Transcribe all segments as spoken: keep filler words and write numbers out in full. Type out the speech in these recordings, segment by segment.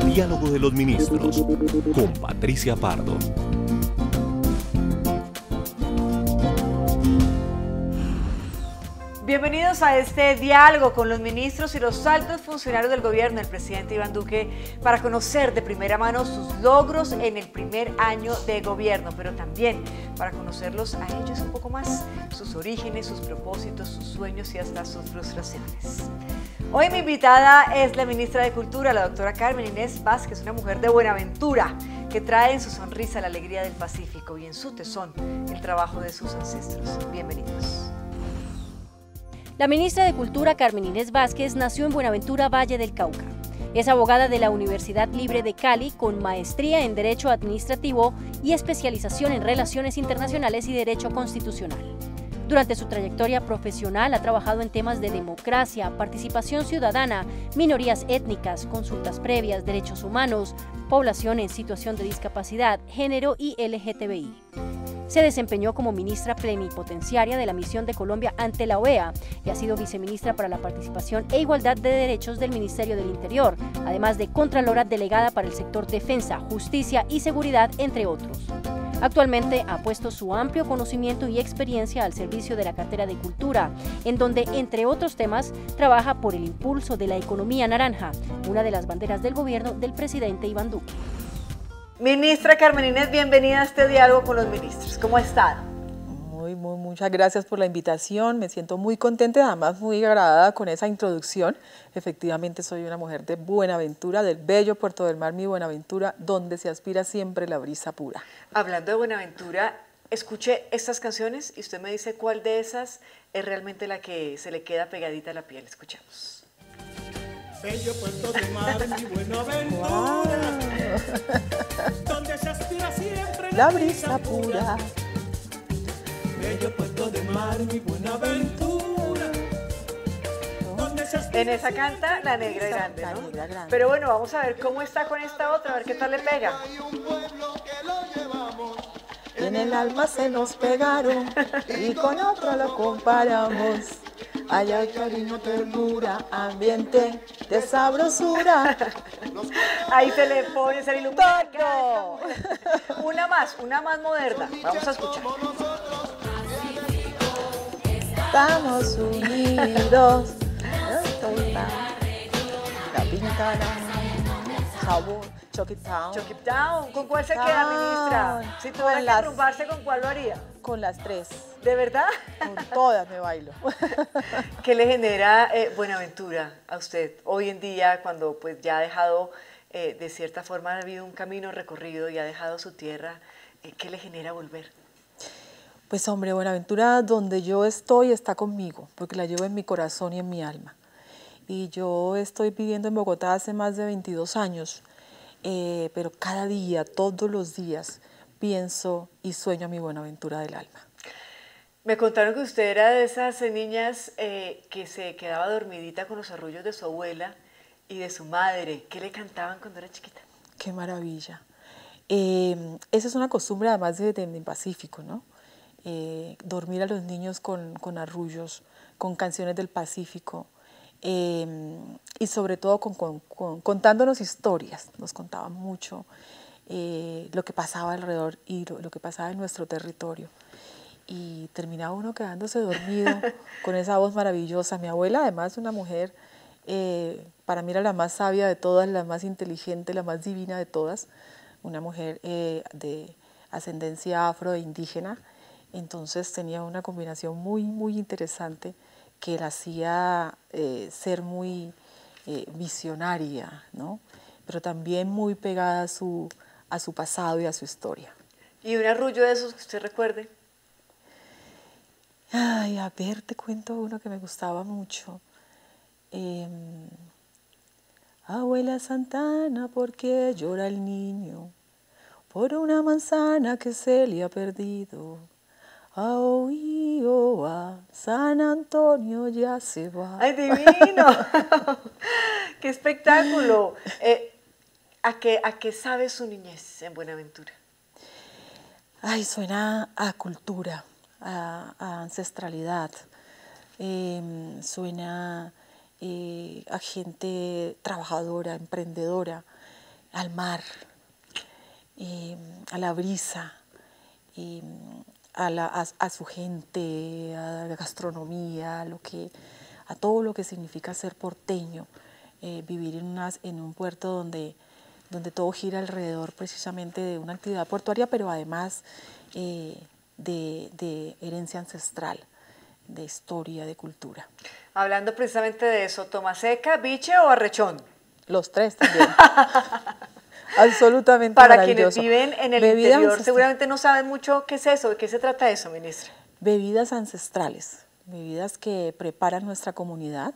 Diálogo de los Ministros, con Patricia Pardo. Bienvenidos a este diálogo con los ministros y los altos funcionarios del gobierno del presidente Iván Duque para conocer de primera mano sus logros en el primer año de gobierno, pero también para conocerlos a ellos un poco más, sus orígenes, sus propósitos, sus sueños y hasta sus frustraciones. Hoy mi invitada es la ministra de Cultura, la doctora Carmen Inés Vázquez, una mujer de Buenaventura que trae en su sonrisa la alegría del Pacífico y en su tesón el trabajo de sus ancestros. Bienvenidos. La ministra de Cultura, Carmen Inés Vázquez, nació en Buenaventura, Valle del Cauca. Es abogada de la Universidad Libre de Cali con maestría en Derecho Administrativo y especialización en Relaciones Internacionales y Derecho Constitucional. Durante su trayectoria profesional ha trabajado en temas de democracia, participación ciudadana, minorías étnicas, consultas previas, derechos humanos, población en situación de discapacidad, género y L G T B I. Se desempeñó como ministra plenipotenciaria de la Misión de Colombia ante la O E A y ha sido viceministra para la Participación e Igualdad de Derechos del Ministerio del Interior, además de Contralora Delegada para el sector Defensa, Justicia y Seguridad, entre otros. Actualmente ha puesto su amplio conocimiento y experiencia al servicio de la cartera de Cultura, en donde, entre otros temas, trabaja por el impulso de la economía naranja, una de las banderas del gobierno del presidente Iván Duque. Ministra Carmen Inés, bienvenida a este diálogo con los ministros. ¿Cómo ha estado? Muy, muy, muchas gracias por la invitación. Me siento muy contenta y además muy agradada con esa introducción. Efectivamente soy una mujer de Buenaventura, del bello Puerto del Mar, mi Buenaventura, donde se aspira siempre la brisa pura. Hablando de Buenaventura, escuché estas canciones y usted me dice cuál de esas es realmente la que se le queda pegadita a la piel. Escuchamos. Bello Puerto del Mar, mi Buenaventura, wow. Donde se aspira siempre la brisa pura. Bello Puerto del Mar, mi Buenaventura, donde se aspira. En esa canta la negra grande, ¿no? Negra grande. Pero bueno, vamos a ver cómo está con esta otra, a ver qué tal le pega. Hay un pueblo que lo llevamos. En el alma se nos pegaron y con otro lo comparamos. Allá hay cariño, ternura, ambiente de sabrosura. Ahí se le pone, se le ilumina. Una más, una más moderna. Vamos a escuchar. Estamos unidos. La pintada, sabor, Chuck It Down. Chuck It Down. ¿Con cuál se queda, ministra? Si tuviera que arrumbarse, ¿con cuál lo haría? Con las tres. ¿De verdad? Con todas me bailo. ¿Qué le genera eh, Buenaventura a usted hoy en día cuando pues ya ha dejado, eh, de cierta forma, ha habido un camino recorrido y ha dejado su tierra? Eh, ¿Qué le genera volver? Pues hombre, Buenaventura donde yo estoy está conmigo, porque la llevo en mi corazón y en mi alma. Y yo estoy viviendo en Bogotá hace más de veintidós años, eh, pero cada día, todos los días, pienso y sueño a mi Buenaventura del alma. Me contaron que usted era de esas niñas eh, que se quedaba dormidita con los arrullos de su abuela y de su madre. ¿Qué le cantaban cuando era chiquita? ¡Qué maravilla! Eh, esa es una costumbre además de, de, de Pacífico, ¿no? Eh, dormir a los niños con, con arrullos, con canciones del Pacífico eh, y sobre todo con, con, con, contándonos historias. Nos contaban mucho eh, lo que pasaba alrededor y lo, lo que pasaba en nuestro territorio. Y terminaba uno quedándose dormido con esa voz maravillosa. Mi abuela, además, una mujer, eh, para mí era la más sabia de todas, la más inteligente, la más divina de todas, una mujer eh, de ascendencia afro e indígena. Entonces tenía una combinación muy, muy interesante que la hacía eh, ser muy eh, visionaria, ¿no? Pero también muy pegada a su, a su pasado y a su historia. ¿Y un arrullo de esos que usted recuerde? Ay, a ver, te cuento uno que me gustaba mucho. Eh, Abuela Santana, ¿por qué llora el niño? Por una manzana que se le ha perdido. Aoi, oa, San Antonio ya se va. ¡Ay, divino! ¡Qué espectáculo! Eh, ¿a, qué, ¿A qué sabe su niñez en Buenaventura? Ay, suena a cultura, a, a ancestralidad, eh, suena eh, a gente trabajadora, emprendedora, al mar, eh, a la brisa, eh, a, la, a, a su gente, a la gastronomía, a, lo que, a todo lo que significa ser porteño, eh, vivir en, unas, en un puerto donde, donde todo gira alrededor precisamente de una actividad portuaria, pero además eh, de, de herencia ancestral, de historia, de cultura. Hablando precisamente de eso, ¿Tomaseca, Biche o Arrechón? Los tres también. Absolutamente Para quienes maravilloso. viven en el Bebidas interior ancestral. seguramente no saben mucho qué es eso, de qué se trata eso, ministra. Bebidas ancestrales, bebidas que preparan nuestra comunidad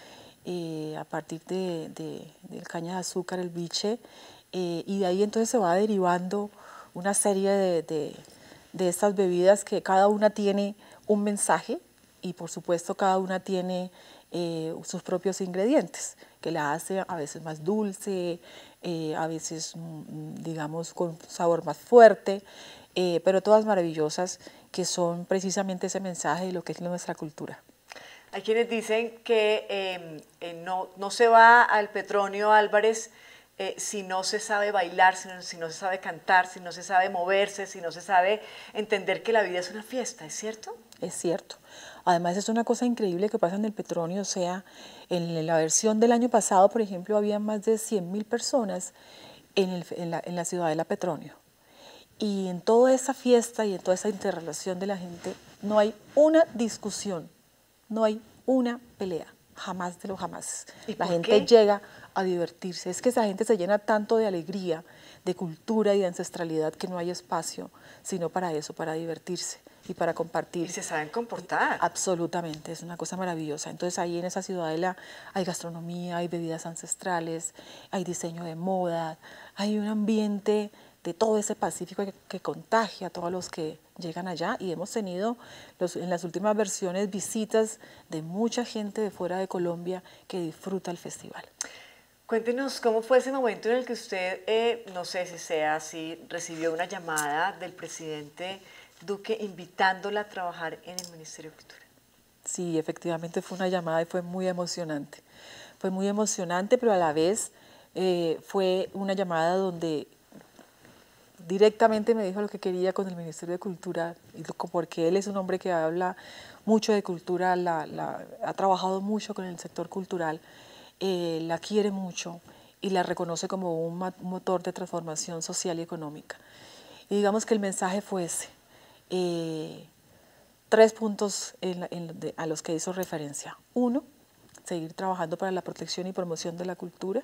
eh, a partir de, de, del caña de azúcar, el biche, eh, y de ahí entonces se va derivando una serie de, de, de estas bebidas que cada una tiene un mensaje y por supuesto cada una tiene eh, sus propios ingredientes, que la hace a veces más dulce, eh, a veces digamos con sabor más fuerte, eh, pero todas maravillosas, que son precisamente ese mensaje de lo que es nuestra cultura. Hay quienes dicen que eh, eh, no, no se va al Petronio Álvarez eh, si no se sabe bailar, si no, si no se sabe cantar, si no se sabe moverse, si no se sabe entender que la vida es una fiesta, ¿es cierto? Es cierto. Además es una cosa increíble que pasa en el Petronio, o sea, en la versión del año pasado, por ejemplo, había más de cien mil personas en, el, en, la, en la ciudadela Petronio. Y en toda esa fiesta y en toda esa interrelación de la gente no hay una discusión, no hay una pelea, jamás de lo jamás. La gente qué? llega a divertirse, es que esa gente se llena tanto de alegría, de cultura y de ancestralidad que no hay espacio sino para eso, para divertirse y para compartir. Y se saben comportar. Absolutamente, es una cosa maravillosa. Entonces ahí en esa ciudadela hay gastronomía, hay bebidas ancestrales, hay diseño de moda, hay un ambiente de todo ese Pacífico que, que contagia a todos los que llegan allá, y hemos tenido los, en las últimas versiones visitas de mucha gente de fuera de Colombia que disfruta el festival. Cuéntenos cómo fue ese momento en el que usted, eh, no sé si sea así, recibió una llamada del presidente Duque invitándola a trabajar en el Ministerio de Cultura. Sí, efectivamente fue una llamada y fue muy emocionante. Fue muy emocionante, pero a la vez eh, fue una llamada donde directamente me dijo lo que quería con el Ministerio de Cultura, porque él es un hombre que habla mucho de cultura, la, la, ha trabajado mucho con el sector cultural, eh, la quiere mucho y la reconoce como un motor de transformación social y económica. Y digamos que el mensaje fue ese. Eh, tres puntos en, en, de, a los que hizo referencia. Uno, seguir trabajando para la protección y promoción de la cultura.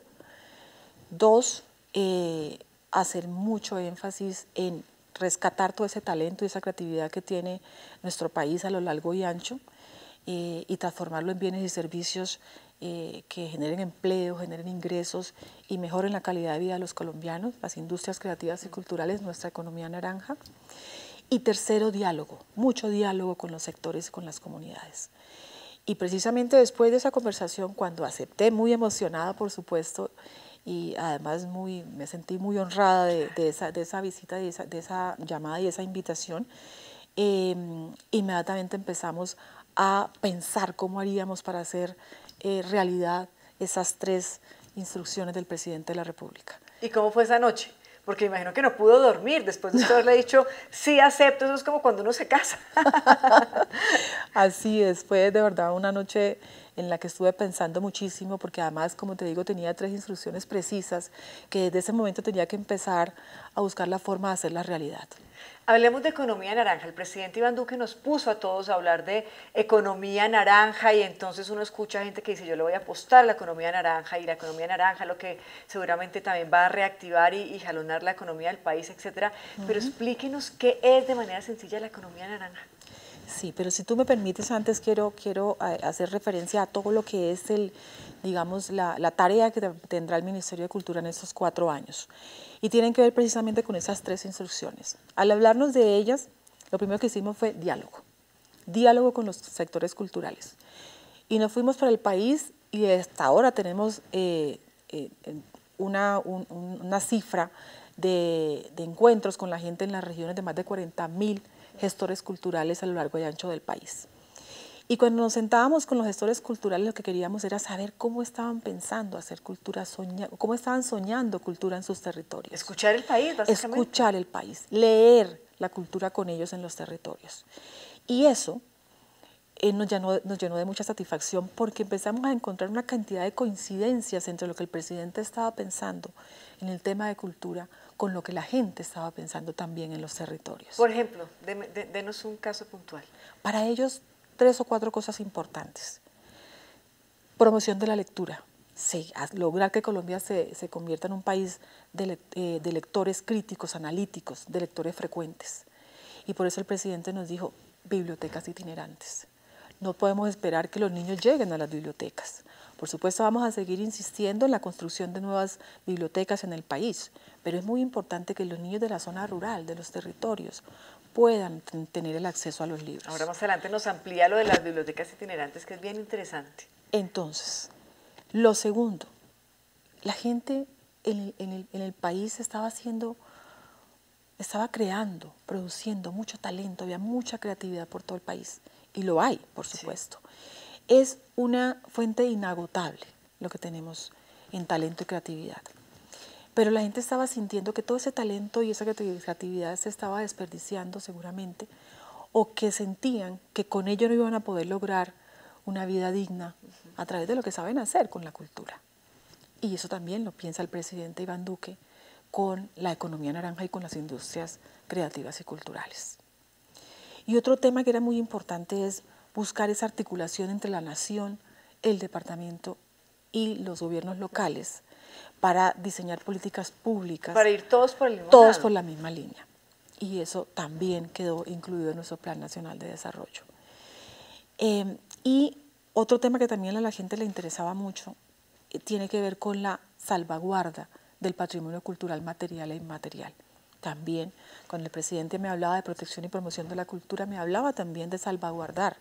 Dos, eh, hacer mucho énfasis en rescatar todo ese talento y esa creatividad que tiene nuestro país a lo largo y ancho eh, y transformarlo en bienes y servicios eh, que generen empleo, generen ingresos y mejoren la calidad de vida de los colombianos, las industrias creativas y culturales, nuestra economía naranja. Y tercero, diálogo, mucho diálogo con los sectores y con las comunidades. Y precisamente después de esa conversación, cuando acepté, muy emocionada por supuesto, y además muy, me sentí muy honrada de, de, esa, de esa visita, de esa, de esa llamada y esa invitación, eh, inmediatamente empezamos a pensar cómo haríamos para hacer eh, realidad esas tres instrucciones del presidente de la República. ¿Y cómo fue esa noche? Porque imagino que no pudo dormir después de usted haberle dicho, sí acepto, eso es como cuando uno se casa. Así es, fue de verdad una noche en la que estuve pensando muchísimo, porque además, como te digo, tenía tres instrucciones precisas que desde ese momento tenía que empezar a buscar la forma de hacer la realidad. Hablemos de economía naranja. El presidente Iván Duque nos puso a todos a hablar de economía naranja y entonces uno escucha gente que dice yo le voy a apostar a la economía naranja y la economía naranja lo que seguramente también va a reactivar y, y jalonar la economía del país, etcétera. Uh-huh. Pero explíquenos qué es de manera sencilla la economía naranja. Sí, pero si tú me permites, antes quiero, quiero hacer referencia a todo lo que es el, digamos, la, la tarea que tendrá el Ministerio de Cultura en estos cuatro años. Y tienen que ver precisamente con esas tres instrucciones. Al hablarnos de ellas, lo primero que hicimos fue diálogo. Diálogo con los sectores culturales. Y nos fuimos para el país y hasta ahora tenemos eh, eh, una, un, una cifra de, de encuentros con la gente en las regiones de más de cuarenta mil gestores culturales a lo largo y ancho del país. Y cuando nos sentábamos con los gestores culturales, lo que queríamos era saber cómo estaban pensando hacer cultura, soña, cómo estaban soñando cultura en sus territorios. Escuchar el país, básicamente. Escuchar el país, leer la cultura con ellos en los territorios. Y eso eh, nos, llenó, nos llenó de mucha satisfacción porque empezamos a encontrar una cantidad de coincidencias entre lo que el presidente estaba pensando en el tema de cultura con lo que la gente estaba pensando también en los territorios. Por ejemplo, de, de, denos un caso puntual. Para ellos, tres o cuatro cosas importantes. Promoción de la lectura. Sí, lograr que Colombia se, se convierta en un país de, eh, de lectores críticos, analíticos, de lectores frecuentes. Y por eso el presidente nos dijo, bibliotecas itinerantes. No podemos esperar que los niños lleguen a las bibliotecas. Por supuesto, vamos a seguir insistiendo en la construcción de nuevas bibliotecas en el país, pero es muy importante que los niños de la zona rural, de los territorios, puedan tener el acceso a los libros. Ahora más adelante nos amplía lo de las bibliotecas itinerantes, que es bien interesante. Entonces, lo segundo, la gente en el, en el, en el país estaba haciendo, estaba creando, produciendo mucho talento, había mucha creatividad por todo el país, y lo hay, por supuesto. Sí. Es una fuente inagotable lo que tenemos en talento y creatividad. Pero la gente estaba sintiendo que todo ese talento y esa creatividad se estaba desperdiciando seguramente, o que sentían que con ello no iban a poder lograr una vida digna a través de lo que saben hacer con la cultura. Y eso también lo piensa el presidente Iván Duque con la economía naranja y con las industrias creativas y culturales. Y otro tema que era muy importante es buscar esa articulación entre la nación, el departamento y los gobiernos locales para diseñar políticas públicas. Para ir todos por el mismo Todos lado. por la misma línea. Y eso también quedó incluido en nuestro Plan Nacional de Desarrollo. Eh, y otro tema que también a la gente le interesaba mucho eh, tiene que ver con la salvaguarda del patrimonio cultural material e inmaterial. También, cuando el presidente me hablaba de protección y promoción de la cultura, me hablaba también de salvaguardar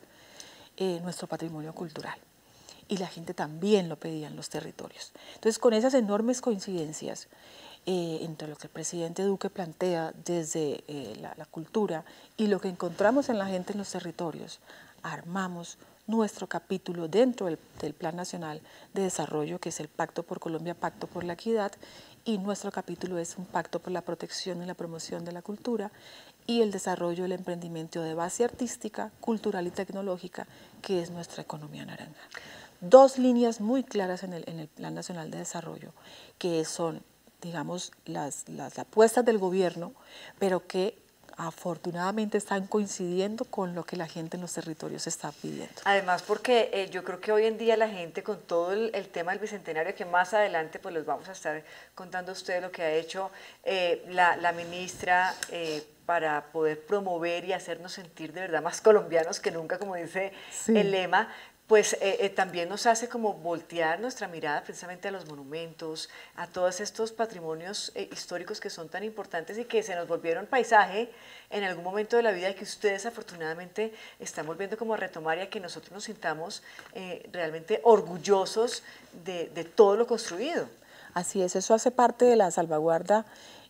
eh, nuestro patrimonio cultural. Y la gente también lo pedía en los territorios. Entonces, con esas enormes coincidencias eh, entre lo que el presidente Duque plantea desde eh, la, la cultura y lo que encontramos en la gente en los territorios, armamos nuestro capítulo dentro del, del Plan Nacional de Desarrollo, que es el Pacto por Colombia, Pacto por la Equidad, y nuestro capítulo es un pacto por la protección y la promoción de la cultura y el desarrollo del emprendimiento de base artística, cultural y tecnológica, que es nuestra economía naranja. Dos líneas muy claras en el, en el Plan Nacional de Desarrollo, que son, digamos, las, las apuestas del gobierno, pero que afortunadamente están coincidiendo con lo que la gente en los territorios está pidiendo. Además porque eh, yo creo que hoy en día la gente con todo el, el tema del Bicentenario, que más adelante pues les vamos a estar contando a ustedes lo que ha hecho eh, la, la ministra eh, para poder promover y hacernos sentir de verdad más colombianos que nunca, como dice sí. el lema, pues eh, eh, también nos hace como voltear nuestra mirada precisamente a los monumentos, a todos estos patrimonios eh, históricos que son tan importantes y que se nos volvieron paisaje en algún momento de la vida y que ustedes afortunadamente están volviendo como a retomar y a que nosotros nos sintamos eh, realmente orgullosos de, de todo lo construido. Así es, eso hace parte de la salvaguarda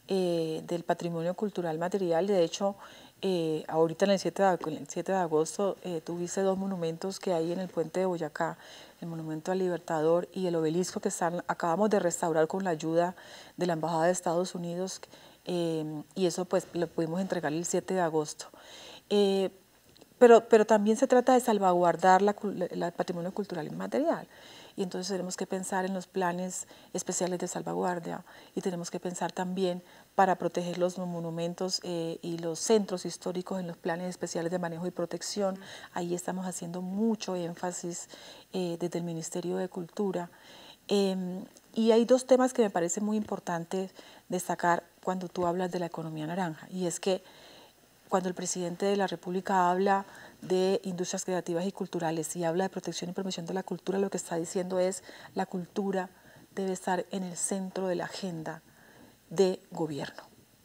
eh, del patrimonio cultural material. De hecho, Eh, ahorita en el siete de agosto eh, tuviste dos monumentos que hay en el puente de Boyacá, el monumento al Libertador y el obelisco que están, acabamos de restaurar con la ayuda de la Embajada de Estados Unidos eh, y eso pues lo pudimos entregar el siete de agosto. Eh, pero, pero también se trata de salvaguardar la, la, el patrimonio cultural inmaterial. Y entonces tenemos que pensar en los planes especiales de salvaguardia y tenemos que pensar también para proteger los monumentos eh, y los centros históricos en los planes especiales de manejo y protección. Ahí estamos haciendo mucho énfasis eh, desde el Ministerio de Cultura. Eh, y hay dos temas que me parecen muy importantes destacar cuando tú hablas de la economía naranja, y es que cuando el presidente de la República habla de industrias creativas y culturales y habla de protección y promoción de la cultura, lo que está diciendo es la cultura debe estar en el centro de la agenda de gobierno.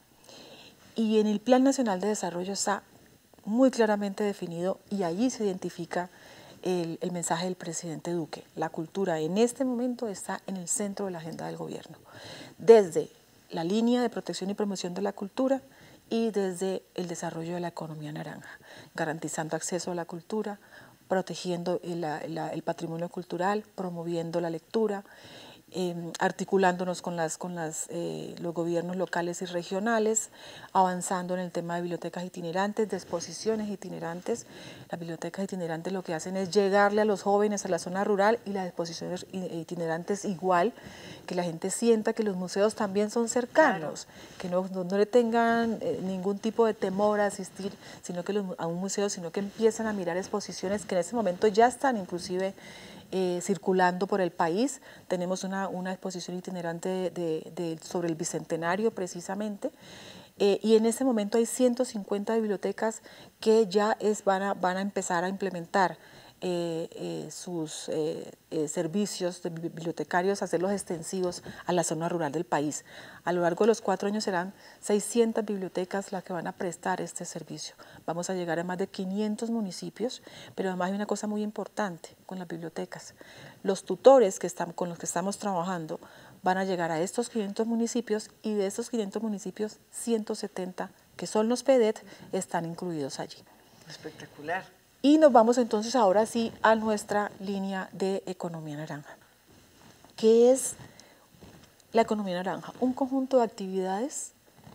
Y en el Plan Nacional de Desarrollo está muy claramente definido y allí se identifica el, el mensaje del presidente Duque. La cultura en este momento está en el centro de la agenda del gobierno, desde la línea de protección y promoción de la cultura y desde el desarrollo de la economía naranja, garantizando acceso a la cultura protegiendo el, el, el patrimonio cultural, promoviendo la lectura, Eh, articulándonos con, las, con las, eh, los gobiernos locales y regionales, avanzando en el tema de bibliotecas itinerantes, de exposiciones itinerantes. Las bibliotecas itinerantes lo que hacen es llegarle a los jóvenes a la zona rural, y las exposiciones itinerantes igual, que la gente sienta que los museos también son cercanos, claro. que no, no, no le tengan eh, ningún tipo de temor a asistir sino que los, a un museo, sino que empiezan a mirar exposiciones que en este momento ya están inclusive Eh, circulando por el país. Tenemos una, una exposición itinerante de, de, de, sobre el Bicentenario precisamente, eh, y en este momento hay ciento cincuenta bibliotecas que ya es, van, a, van a empezar a implementar eh, eh, sus eh, eh, servicios de bibliotecarios, hacerlos extensivos a la zona rural del país. A lo largo de los cuatro años serán seiscientas bibliotecas las que van a prestar este servicio. Vamos a llegar a más de quinientos municipios, pero además hay una cosa muy importante con las bibliotecas. Los tutores que están, con los que estamos trabajando van a llegar a estos quinientos municipios, y de estos quinientos municipios, ciento setenta, que son los P E D E T, están incluidos allí. Espectacular. Y nos vamos entonces ahora sí a nuestra línea de economía naranja. ¿Qué es la economía naranja? Un conjunto de actividades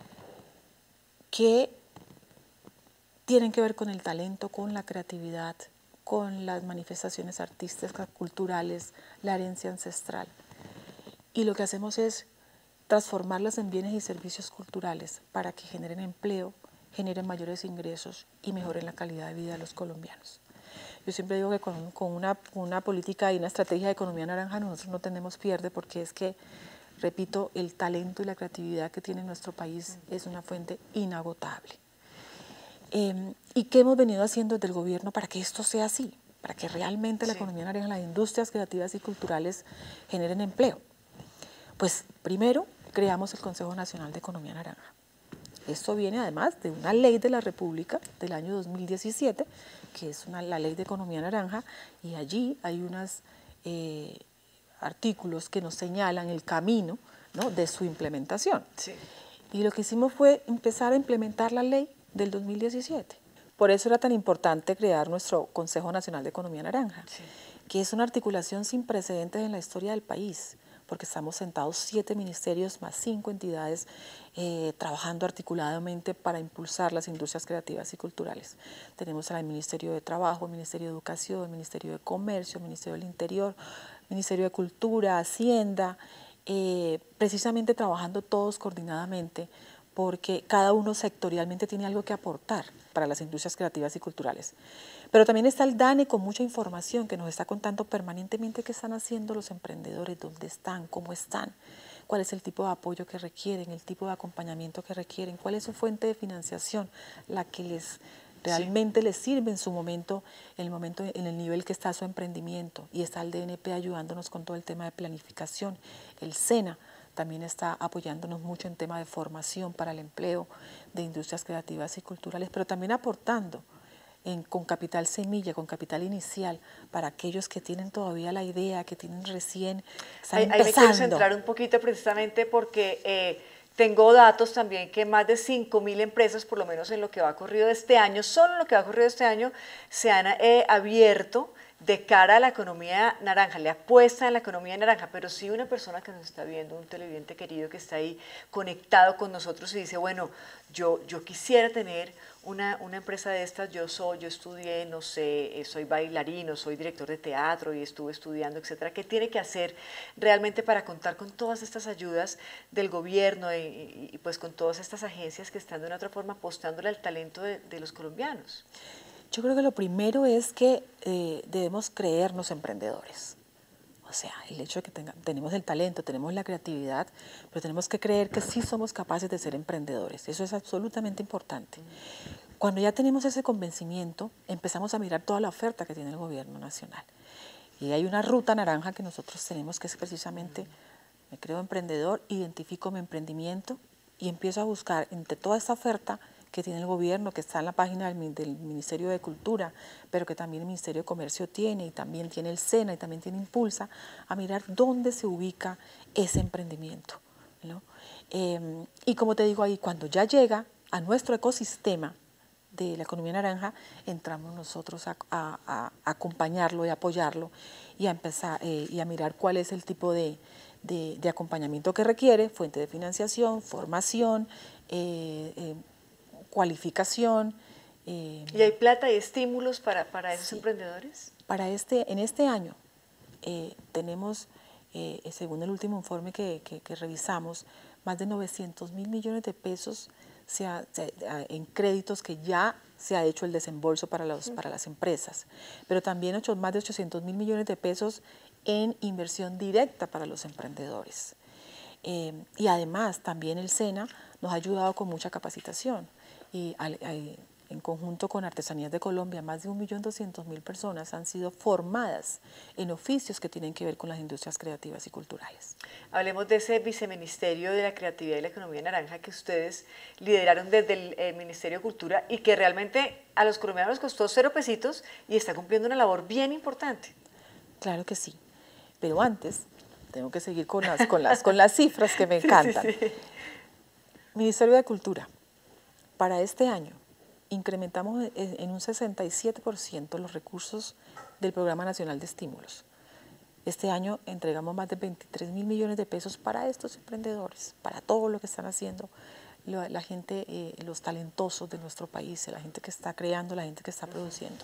que tienen que ver con el talento, con la creatividad, con las manifestaciones artísticas, culturales, la herencia ancestral. Y lo que hacemos es transformarlas en bienes y servicios culturales para que generen empleo, generen mayores ingresos y mejoren la calidad de vida de los colombianos. Yo siempre digo que con, con una, una política y una estrategia de economía naranja nosotros no tenemos pierde, porque es que, repito, el talento y la creatividad que tiene nuestro país es una fuente inagotable. Eh, ¿Y qué hemos venido haciendo desde el gobierno para que esto sea así? Para que realmente la sí. economía naranja, las industrias creativas y culturales generen empleo. Pues primero creamos el Consejo Nacional de Economía Naranja. Esto viene además de una ley de la República del año dos mil diecisiete, que es una, la ley de economía naranja, y allí hay unos eh, artículos que nos señalan el camino, ¿no?, de su implementación. Sí. Y lo que hicimos fue empezar a implementar la ley del dos mil diecisiete. Por eso era tan importante crear nuestro Consejo Nacional de Economía Naranja, sí. que es una articulación sin precedentes en la historia del país, porque estamos sentados siete ministerios más cinco entidades eh, trabajando articuladamente para impulsar las industrias creativas y culturales. Tenemos al Ministerio de Trabajo, el Ministerio de Educación, el Ministerio de Comercio, el Ministerio del Interior, el Ministerio de Cultura, Hacienda, eh, precisamente trabajando todos coordinadamente, porque cada uno sectorialmente tiene algo que aportar para las industrias creativas y culturales. Pero también está el DANE con mucha información que nos está contando permanentemente qué están haciendo los emprendedores, dónde están, cómo están, cuál es el tipo de apoyo que requieren, el tipo de acompañamiento que requieren, cuál es su fuente de financiación, la que les realmente sí. les sirve en su momento, en el momento, en el nivel que está su emprendimiento. Y está el D N P ayudándonos con todo el tema de planificación, el SENA también está apoyándonos mucho en tema de formación para el empleo de industrias creativas y culturales, pero también aportando en, con capital semilla, con capital inicial, para aquellos que tienen todavía la idea, que tienen recién, están ahí, empezando. Ahí me quiero centrar un poquito precisamente porque eh, tengo datos también que más de cinco mil empresas, por lo menos en lo que va corrido este año, solo en lo que va corrido este año, se han eh, abierto de cara a la economía naranja, le apuesta en la economía naranja, pero si una persona que nos está viendo, un televidente querido que está ahí conectado con nosotros y dice, bueno, yo, yo quisiera tener una, una empresa de estas, yo soy, yo estudié, no sé, soy bailarino, soy director de teatro y estuve estudiando, etcétera, ¿qué tiene que hacer realmente para contar con todas estas ayudas del gobierno y, y, y pues con todas estas agencias que están de una otra forma apostándole al talento de, de los colombianos? Yo creo que lo primero es que eh, debemos creernos emprendedores. O sea, el hecho de que tenga, tenemos el talento, tenemos la creatividad, pero tenemos que creer que sí somos capaces de ser emprendedores. Eso es absolutamente importante. Cuando ya tenemos ese convencimiento, empezamos a mirar toda la oferta que tiene el gobierno nacional. Y hay una ruta naranja que nosotros tenemos, que es precisamente, me creo emprendedor, identifico mi emprendimiento y empiezo a buscar entre toda esta oferta que tiene el gobierno, que está en la página del, del Ministerio de Cultura, pero que también el Ministerio de Comercio tiene, y también tiene el SENA, y también tiene Impulsa, a mirar dónde se ubica ese emprendimiento, ¿no? Eh, y como te digo ahí, cuando ya llega a nuestro ecosistema de la economía naranja, entramos nosotros a, a, a acompañarlo y apoyarlo y a empezar eh, y a mirar cuál es el tipo de, de, de acompañamiento que requiere, fuente de financiación, formación, eh, eh, cualificación. Eh, ¿Y hay plata y estímulos para, para esos sí, emprendedores? Para este, en este año eh, tenemos, eh, según el último informe que, que, que revisamos, más de novecientos mil millones de pesos se ha, se, en créditos que ya se ha hecho el desembolso para, los, para las empresas, pero también ocho, más de ochocientos mil millones de pesos en inversión directa para los emprendedores. Eh, y además también el SENA nos ha ayudado con mucha capacitación y al, al, en conjunto con Artesanías de Colombia, más de un millón doscientos mil personas han sido formadas en oficios que tienen que ver con las industrias creativas y culturales. Hablemos de ese viceministerio de la creatividad y la economía naranja que ustedes lideraron desde el eh, Ministerio de Cultura y que realmente a los colombianos les costó cero pesitos y está cumpliendo una labor bien importante. Claro que sí, pero antes tengo que seguir con las, con las, con las cifras que me encantan. Sí, sí, sí. Ministerio de Cultura, para este año incrementamos en un sesenta y siete por ciento los recursos del Programa Nacional de Estímulos. Este año entregamos más de veintitrés mil millones de pesos para estos emprendedores, para todo lo que están haciendo la, la gente, eh, los talentosos de nuestro país, la gente que está creando, la gente que está produciendo.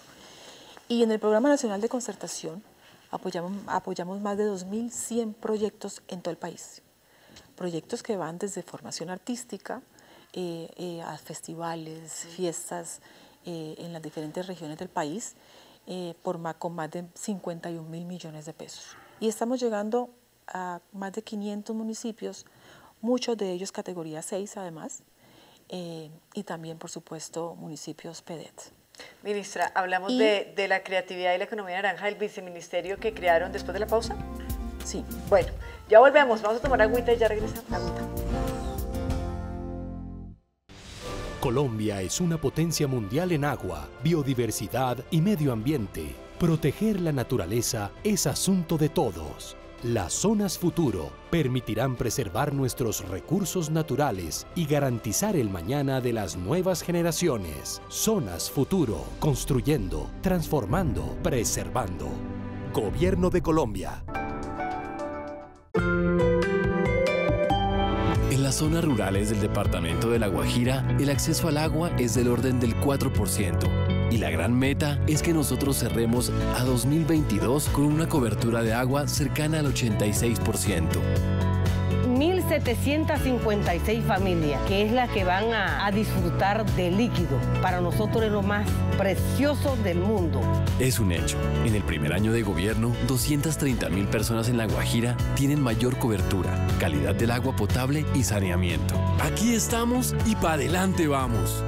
Y en el Programa Nacional de Concertación apoyamos, apoyamos más de dos mil cien proyectos en todo el país. Proyectos que van desde formación artística, Eh, eh, a festivales, fiestas eh, en las diferentes regiones del país, eh, por más, con más de cincuenta y un mil millones de pesos. Y estamos llegando a más de quinientos municipios, muchos de ellos categoría seis además, eh, y también por supuesto municipios P E D E T. Ministra, hablamos y, de, de la creatividad y la economía naranja, el viceministerio que crearon después de la pausa. Sí. Bueno, ya volvemos, vamos a tomar agüita y ya regresamos. Agüita. Colombia es una potencia mundial en agua, biodiversidad y medio ambiente. Proteger la naturaleza es asunto de todos. Las zonas futuro permitirán preservar nuestros recursos naturales y garantizar el mañana de las nuevas generaciones. Zonas futuro, construyendo, transformando, preservando. Gobierno de Colombia. En las zonas rurales del departamento de La Guajira, el acceso al agua es del orden del cuatro por ciento. Y la gran meta es que nosotros cerremos a dos mil veintidós con una cobertura de agua cercana al ochenta y seis por ciento. mil setecientas cincuenta y seis familias, que es la que van a, a disfrutar de líquido. Para nosotros es lo más precioso del mundo. Es un hecho. En el primer año de gobierno, doscientas treinta mil personas en La Guajira tienen mayor cobertura, calidad del agua potable y saneamiento. Aquí estamos y para adelante vamos.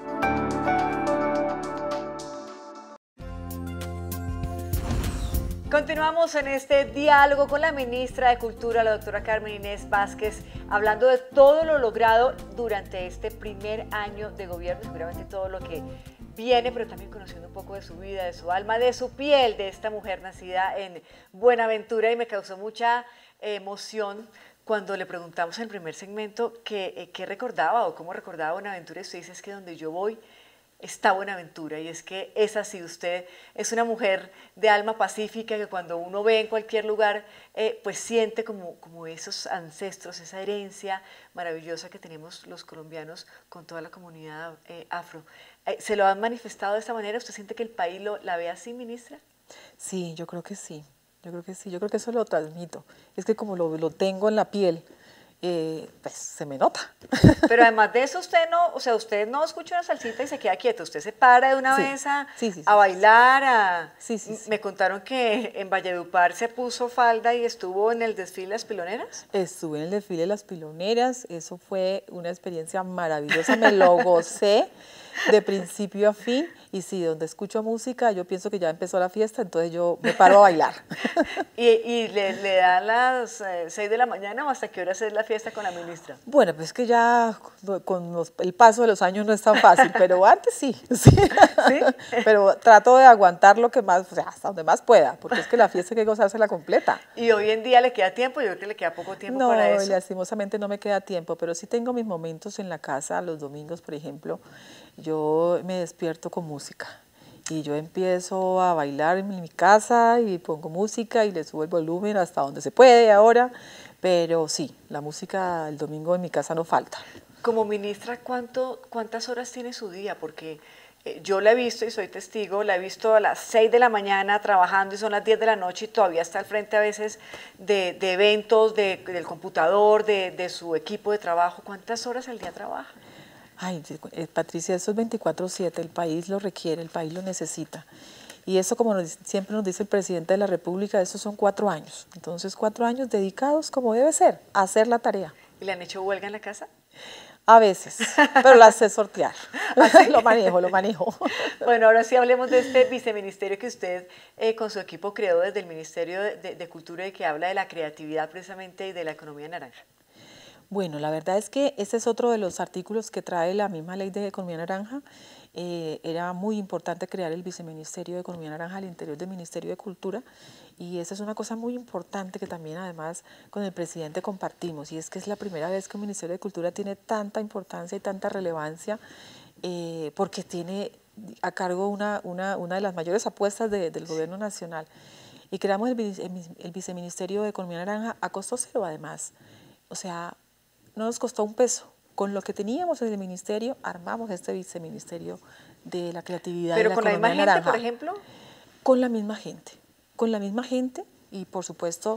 Continuamos en este diálogo con la ministra de Cultura, la doctora Carmen Inés Vázquez, hablando de todo lo logrado durante este primer año de gobierno, seguramente todo lo que viene, pero también conociendo un poco de su vida, de su alma, de su piel, de esta mujer nacida en Buenaventura, y me causó mucha emoción cuando le preguntamos en el primer segmento qué eh, qué recordaba o cómo recordaba Buenaventura, y usted dice: es que donde yo voy está Buenaventura, y es que es así. Usted es una mujer de alma pacífica que cuando uno ve en cualquier lugar, eh, pues siente como, como esos ancestros, esa herencia maravillosa que tenemos los colombianos con toda la comunidad eh, afro. Eh, ¿Se lo han manifestado de esta manera? ¿Usted siente que el país lo, la ve así, ministra? Sí, yo creo que sí, yo creo que sí, yo creo que eso lo transmito. Es que como lo, lo tengo en la piel, Eh, pues se me nota. Pero además de eso, usted no, o sea, usted no escucha una salsita y se queda quieto, usted se para de una sí, vez a, sí, sí, sí, a bailar, a... Sí, sí, sí. Me contaron que en Valledupar se puso falda y estuvo en el desfile de las piloneras. Estuve en el desfile de las piloneras, eso fue una experiencia maravillosa, me lo gocé de principio a fin, y sí, donde escucho música yo pienso que ya empezó la fiesta, entonces yo me paro a bailar. ¿Y, y le, le dan las eh, seis de la mañana o hasta qué hora es la fiesta? fiesta con la ministra? Bueno, pues que ya con los, el paso de los años no es tan fácil, pero antes sí, sí. ¿Sí? Pero trato de aguantar lo que más, o sea, hasta donde más pueda, porque es que la fiesta hay que gozársela completa. ¿Y hoy en día le queda tiempo? Yo creo que le queda poco tiempo no, para eso. No, lastimosamente no me queda tiempo, pero sí tengo mis momentos en la casa, los domingos, por ejemplo, yo me despierto con música. Y yo empiezo a bailar en mi casa y pongo música y le subo el volumen hasta donde se puede ahora, pero sí, la música el domingo en mi casa no falta. Como ministra, ¿cuánto, ¿cuántas horas tiene su día? Porque eh, yo la he visto y soy testigo, la he visto a las seis de la mañana trabajando y son las diez de la noche y todavía está al frente a veces de, de eventos, de, del computador, de, de su equipo de trabajo. ¿Cuántas horas al día trabaja? Ay, Patricia, eso es veinticuatro siete, el país lo requiere, el país lo necesita. Y eso, como nos, siempre nos dice el presidente de la República, esos son cuatro años. Entonces, cuatro años dedicados, como debe ser, a hacer la tarea. ¿Y le han hecho huelga en la casa? A veces, pero la sé sortear. ¿Ah, sí? Lo manejo, lo manejo. Bueno, ahora sí hablemos de este viceministerio que usted eh, con su equipo creó desde el Ministerio de, de, de Cultura y que habla de la creatividad precisamente y de la economía naranja. Bueno, la verdad es que este es otro de los artículos que trae la misma ley de economía naranja. Eh, era muy importante crear el viceministerio de economía naranja al interior del Ministerio de Cultura y esa es una cosa muy importante que también además con el presidente compartimos y es que es la primera vez que un Ministerio de Cultura tiene tanta importancia y tanta relevancia eh, porque tiene a cargo una, una, una de las mayores apuestas de, del gobierno nacional y creamos el, el, el viceministerio de economía naranja a costo cero además, o sea, no nos costó un peso. Con lo que teníamos en el ministerio, armamos este viceministerio de la creatividad y la economía naranja. ¿Pero con la misma gente, por ejemplo? Con la misma gente, con la misma gente y por supuesto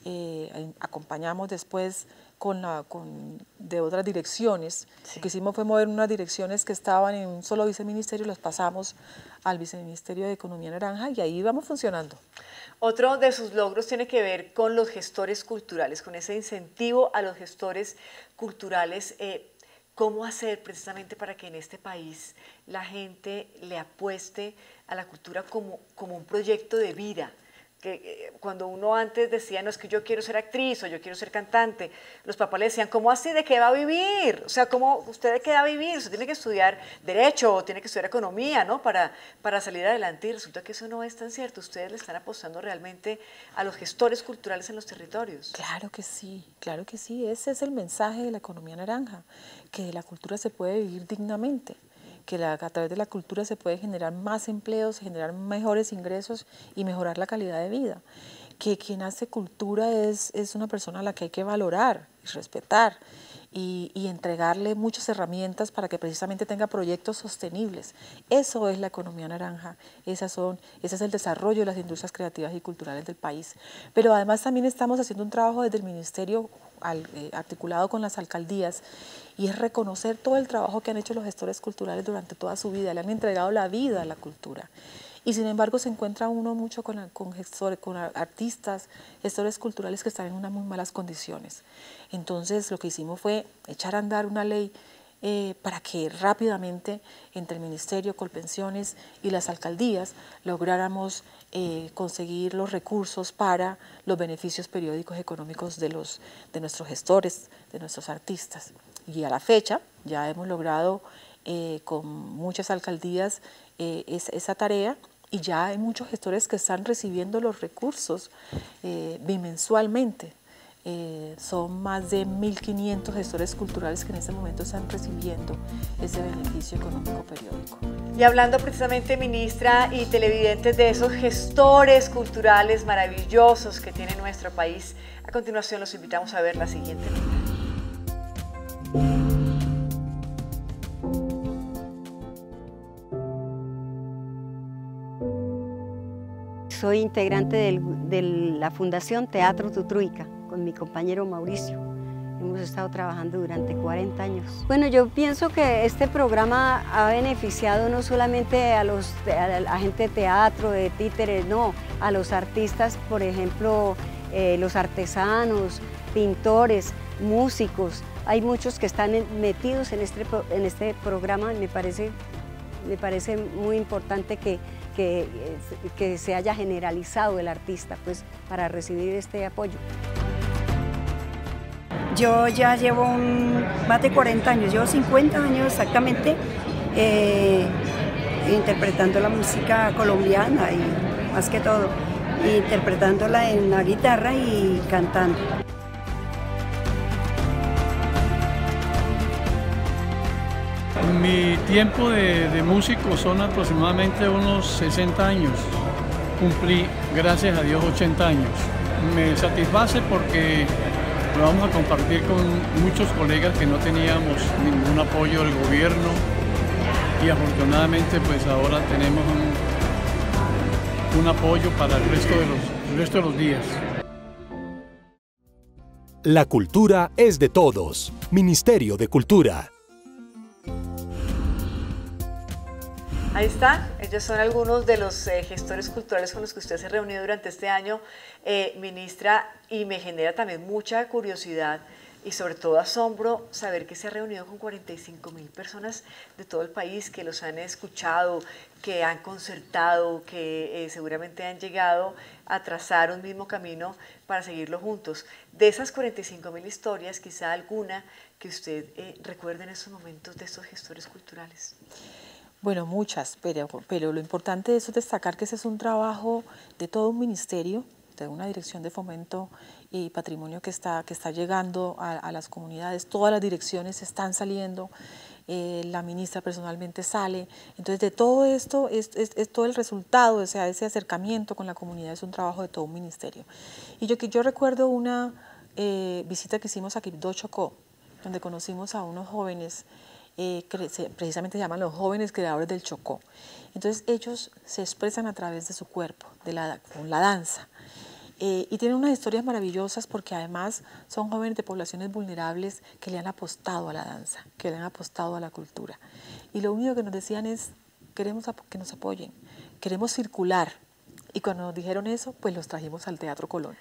eh, acompañamos después con la, con, de otras direcciones. Sí. Lo que hicimos fue mover unas direcciones que estaban en un solo viceministerio, las pasamos al viceministerio de economía naranja y ahí vamos funcionando. Otro de sus logros tiene que ver con los gestores culturales, con ese incentivo a los gestores culturales. Eh, ¿Cómo hacer precisamente para que en este país la gente le apueste a la cultura como, como un proyecto de vida? Que eh, cuando uno antes decía, no, es que yo quiero ser actriz o yo quiero ser cantante, los papás le decían, ¿cómo así? ¿De qué va a vivir? O sea, ¿cómo usted de qué va a vivir? Usted tiene que estudiar Derecho o tiene que estudiar Economía, ¿no? Para, para salir adelante y resulta que eso no es tan cierto. Ustedes le están apostando realmente a los gestores culturales en los territorios. Claro que sí, claro que sí. Ese es el mensaje de la economía naranja, que la cultura se puede vivir dignamente, que la, a través de la cultura se puede generar más empleos, generar mejores ingresos y mejorar la calidad de vida. Que quien hace cultura es, es una persona a la que hay que valorar y respetar y, y entregarle muchas herramientas para que precisamente tenga proyectos sostenibles. Eso es la economía naranja, esas son, ese es el desarrollo de las industrias creativas y culturales del país. Pero además también estamos haciendo un trabajo desde el Ministerio Al, eh, articulado con las alcaldías y es reconocer todo el trabajo que han hecho los gestores culturales durante toda su vida, le han entregado la vida a la cultura y sin embargo se encuentra uno mucho con, con, gestores, con artistas, gestores culturales que están en unas muy malas condiciones. Entonces lo que hicimos fue echar a andar una ley Eh, para que rápidamente entre el Ministerio, Colpensiones y las alcaldías lográramos eh, conseguir los recursos para los beneficios periódicos económicos de, los, de nuestros gestores, de nuestros artistas. Y a la fecha ya hemos logrado eh, con muchas alcaldías eh, es, esa tarea y ya hay muchos gestores que están recibiendo los recursos eh, bimensualmente. Eh, son más de mil quinientos gestores culturales que en este momento están recibiendo ese beneficio económico periódico. Y hablando precisamente, ministra y televidentes, de esos gestores culturales maravillosos que tiene nuestro país, a continuación los invitamos a ver la siguiente nota. Soy integrante del, de la Fundación Teatro Tutruica, con mi compañero Mauricio. Hemos estado trabajando durante cuarenta años. Bueno, yo pienso que este programa ha beneficiado no solamente a, los, a la gente de teatro, de títeres, no, a los artistas, por ejemplo, eh, los artesanos, pintores, músicos. Hay muchos que están metidos en este, en este programa. Me parece, me parece muy importante que, que, que se haya generalizado el artista pues, para recibir este apoyo. Yo ya llevo un, más de cuarenta años, llevo cincuenta años exactamente eh, interpretando la música colombiana y más que todo, interpretándola en la guitarra y cantando. Mi tiempo de, de músico son aproximadamente unos sesenta años. Cumplí, gracias a Dios, ochenta años. Me satisface porque lo vamos a compartir con muchos colegas que no teníamos ningún apoyo del gobierno y afortunadamente pues ahora tenemos un, un apoyo para el resto de los, el resto de los días. La cultura es de todos. Ministerio de Cultura. Ahí está, ellos son algunos de los eh, gestores culturales con los que usted se reunió durante este año, eh, ministra, y me genera también mucha curiosidad y sobre todo asombro saber que se ha reunido con cuarenta y cinco mil personas de todo el país que los han escuchado, que han concertado, que eh, seguramente han llegado a trazar un mismo camino para seguirlo juntos. De esas cuarenta y cinco mil historias, quizá alguna que usted eh, recuerde en estos momentos de estos gestores culturales. Bueno, muchas, pero, pero lo importante de eso es destacar que ese es un trabajo de todo un ministerio, de una dirección de fomento y patrimonio que está, que está llegando a, a las comunidades. Todas las direcciones están saliendo, eh, la ministra personalmente sale. Entonces, de todo esto, es, es, es todo el resultado, o sea, ese acercamiento con la comunidad es un trabajo de todo un ministerio. Y yo, yo recuerdo una eh, visita que hicimos a Quibdó, Chocó, donde conocimos a unos jóvenes Eh, que se, precisamente se llaman los jóvenes creadores del Chocó. Entonces ellos se expresan a través de su cuerpo, de la, con la danza, eh, y tienen unas historias maravillosas porque además son jóvenes de poblaciones vulnerables que le han apostado a la danza, que le han apostado a la cultura. Y lo único que nos decían es, queremos que nos apoyen, queremos circular. Y cuando nos dijeron eso, pues los trajimos al Teatro Colón.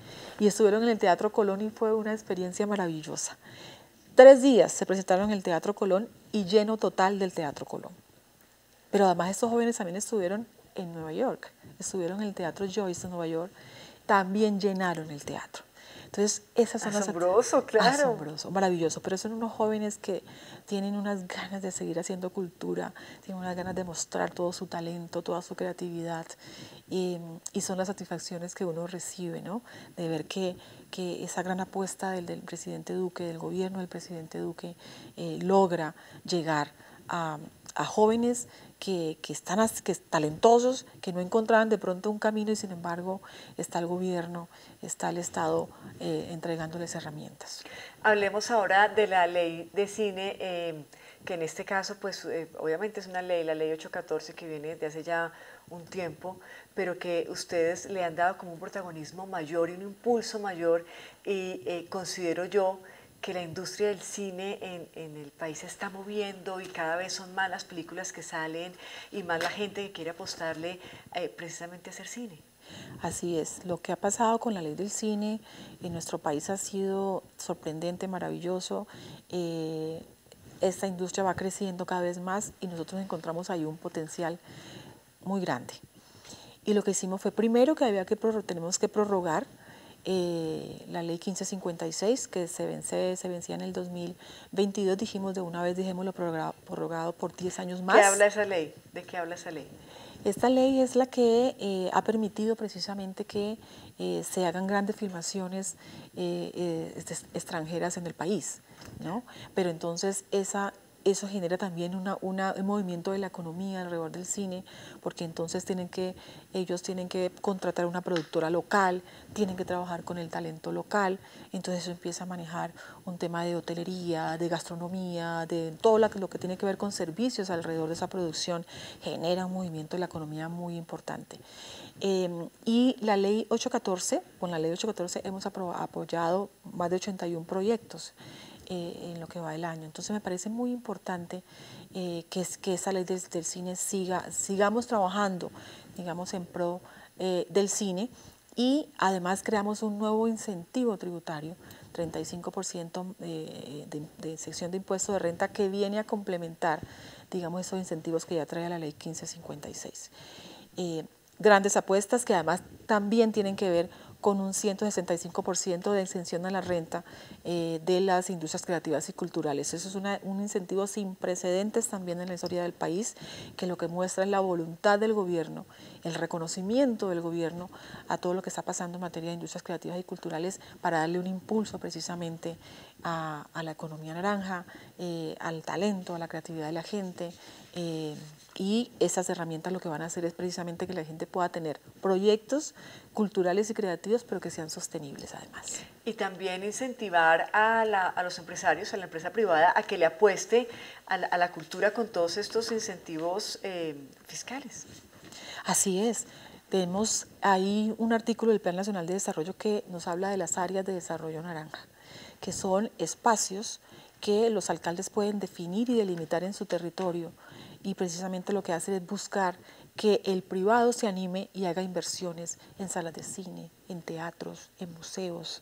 Y estuvieron en el Teatro Colón y fue una experiencia maravillosa. Tres días se presentaron en el Teatro Colón y lleno total del Teatro Colón. Pero además estos jóvenes también estuvieron en Nueva York, estuvieron en el Teatro Joyce de Nueva York, también llenaron el teatro. Entonces, esas son asombroso, las... claro. Asombroso, maravilloso, pero son unos jóvenes que tienen unas ganas de seguir haciendo cultura, tienen unas ganas de mostrar todo su talento, toda su creatividad, y, y son las satisfacciones que uno recibe, ¿no? De ver que, que esa gran apuesta del, del presidente Duque, del gobierno del presidente Duque, eh, logra llegar a, a jóvenes que, que están que talentosos, que no encontraban de pronto un camino y sin embargo está el gobierno, está el Estado eh, entregándoles herramientas. Hablemos ahora de la ley de cine, eh, que en este caso pues eh, obviamente es una ley, la ley ocho catorce que viene desde hace ya un tiempo, pero que ustedes le han dado como un protagonismo mayor y un impulso mayor, y eh, considero yo que la industria del cine en, en el país se está moviendo y cada vez son más las películas que salen y más la gente que quiere apostarle eh, precisamente a hacer cine. Así es, lo que ha pasado con la ley del cine en nuestro país ha sido sorprendente, maravilloso. Eh, esta industria va creciendo cada vez más y nosotros encontramos ahí un potencial muy grande. Y lo que hicimos fue primero que había que tenemos que prorrogar Eh, la ley quince cincuenta y seis, que se, vence, se vencía en el dos mil veintidós, dijimos de una vez, dejémoslo prorrogado, prorrogado por diez años más. ¿Qué habla esa ley? ¿De qué habla esa ley? Esta ley es la que eh, ha permitido precisamente que eh, se hagan grandes filmaciones eh, eh, extranjeras en el país, ¿no? Pero entonces esa... Eso genera también una, una, un movimiento de la economía alrededor del cine, porque entonces tienen que, ellos tienen que contratar una productora local, tienen que trabajar con el talento local, entonces eso empieza a manejar un tema de hotelería, de gastronomía, de todo lo que, lo que tiene que ver con servicios alrededor de esa producción, genera un movimiento de la economía muy importante. Eh, y la ley ocho catorce, con la ley ocho catorce hemos apoyado más de ochenta y uno proyectos, Eh, en lo que va del año. Entonces me parece muy importante eh, que, que esa ley del, del cine siga, sigamos trabajando, digamos, en pro eh, del cine, y además creamos un nuevo incentivo tributario, treinta y cinco por ciento eh, de, de sección de impuestos de renta, que viene a complementar, digamos, esos incentivos que ya trae la ley quince cincuenta y seis. Eh, grandes apuestas que además también tienen que ver con un ciento sesenta y cinco por ciento de exención a la renta eh, de las industrias creativas y culturales. Eso es una, un incentivo sin precedentes también en la historia del país, que lo que muestra es la voluntad del gobierno, el reconocimiento del gobierno a todo lo que está pasando en materia de industrias creativas y culturales para darle un impulso precisamente a, a la economía naranja, eh, al talento, a la creatividad de la gente. Eh, y esas herramientas lo que van a hacer es precisamente que la gente pueda tener proyectos culturales y creativos, pero que sean sostenibles además. Y también incentivar a, la, a los empresarios, a la empresa privada, a que le apueste a la, a la cultura con todos estos incentivos eh, fiscales. Así es. Tenemos ahí un artículo del Plan Nacional de Desarrollo que nos habla de las áreas de desarrollo naranja, que son espacios que los alcaldes pueden definir y delimitar en su territorio, y precisamente lo que hace es buscar que el privado se anime y haga inversiones en salas de cine, en teatros, en museos,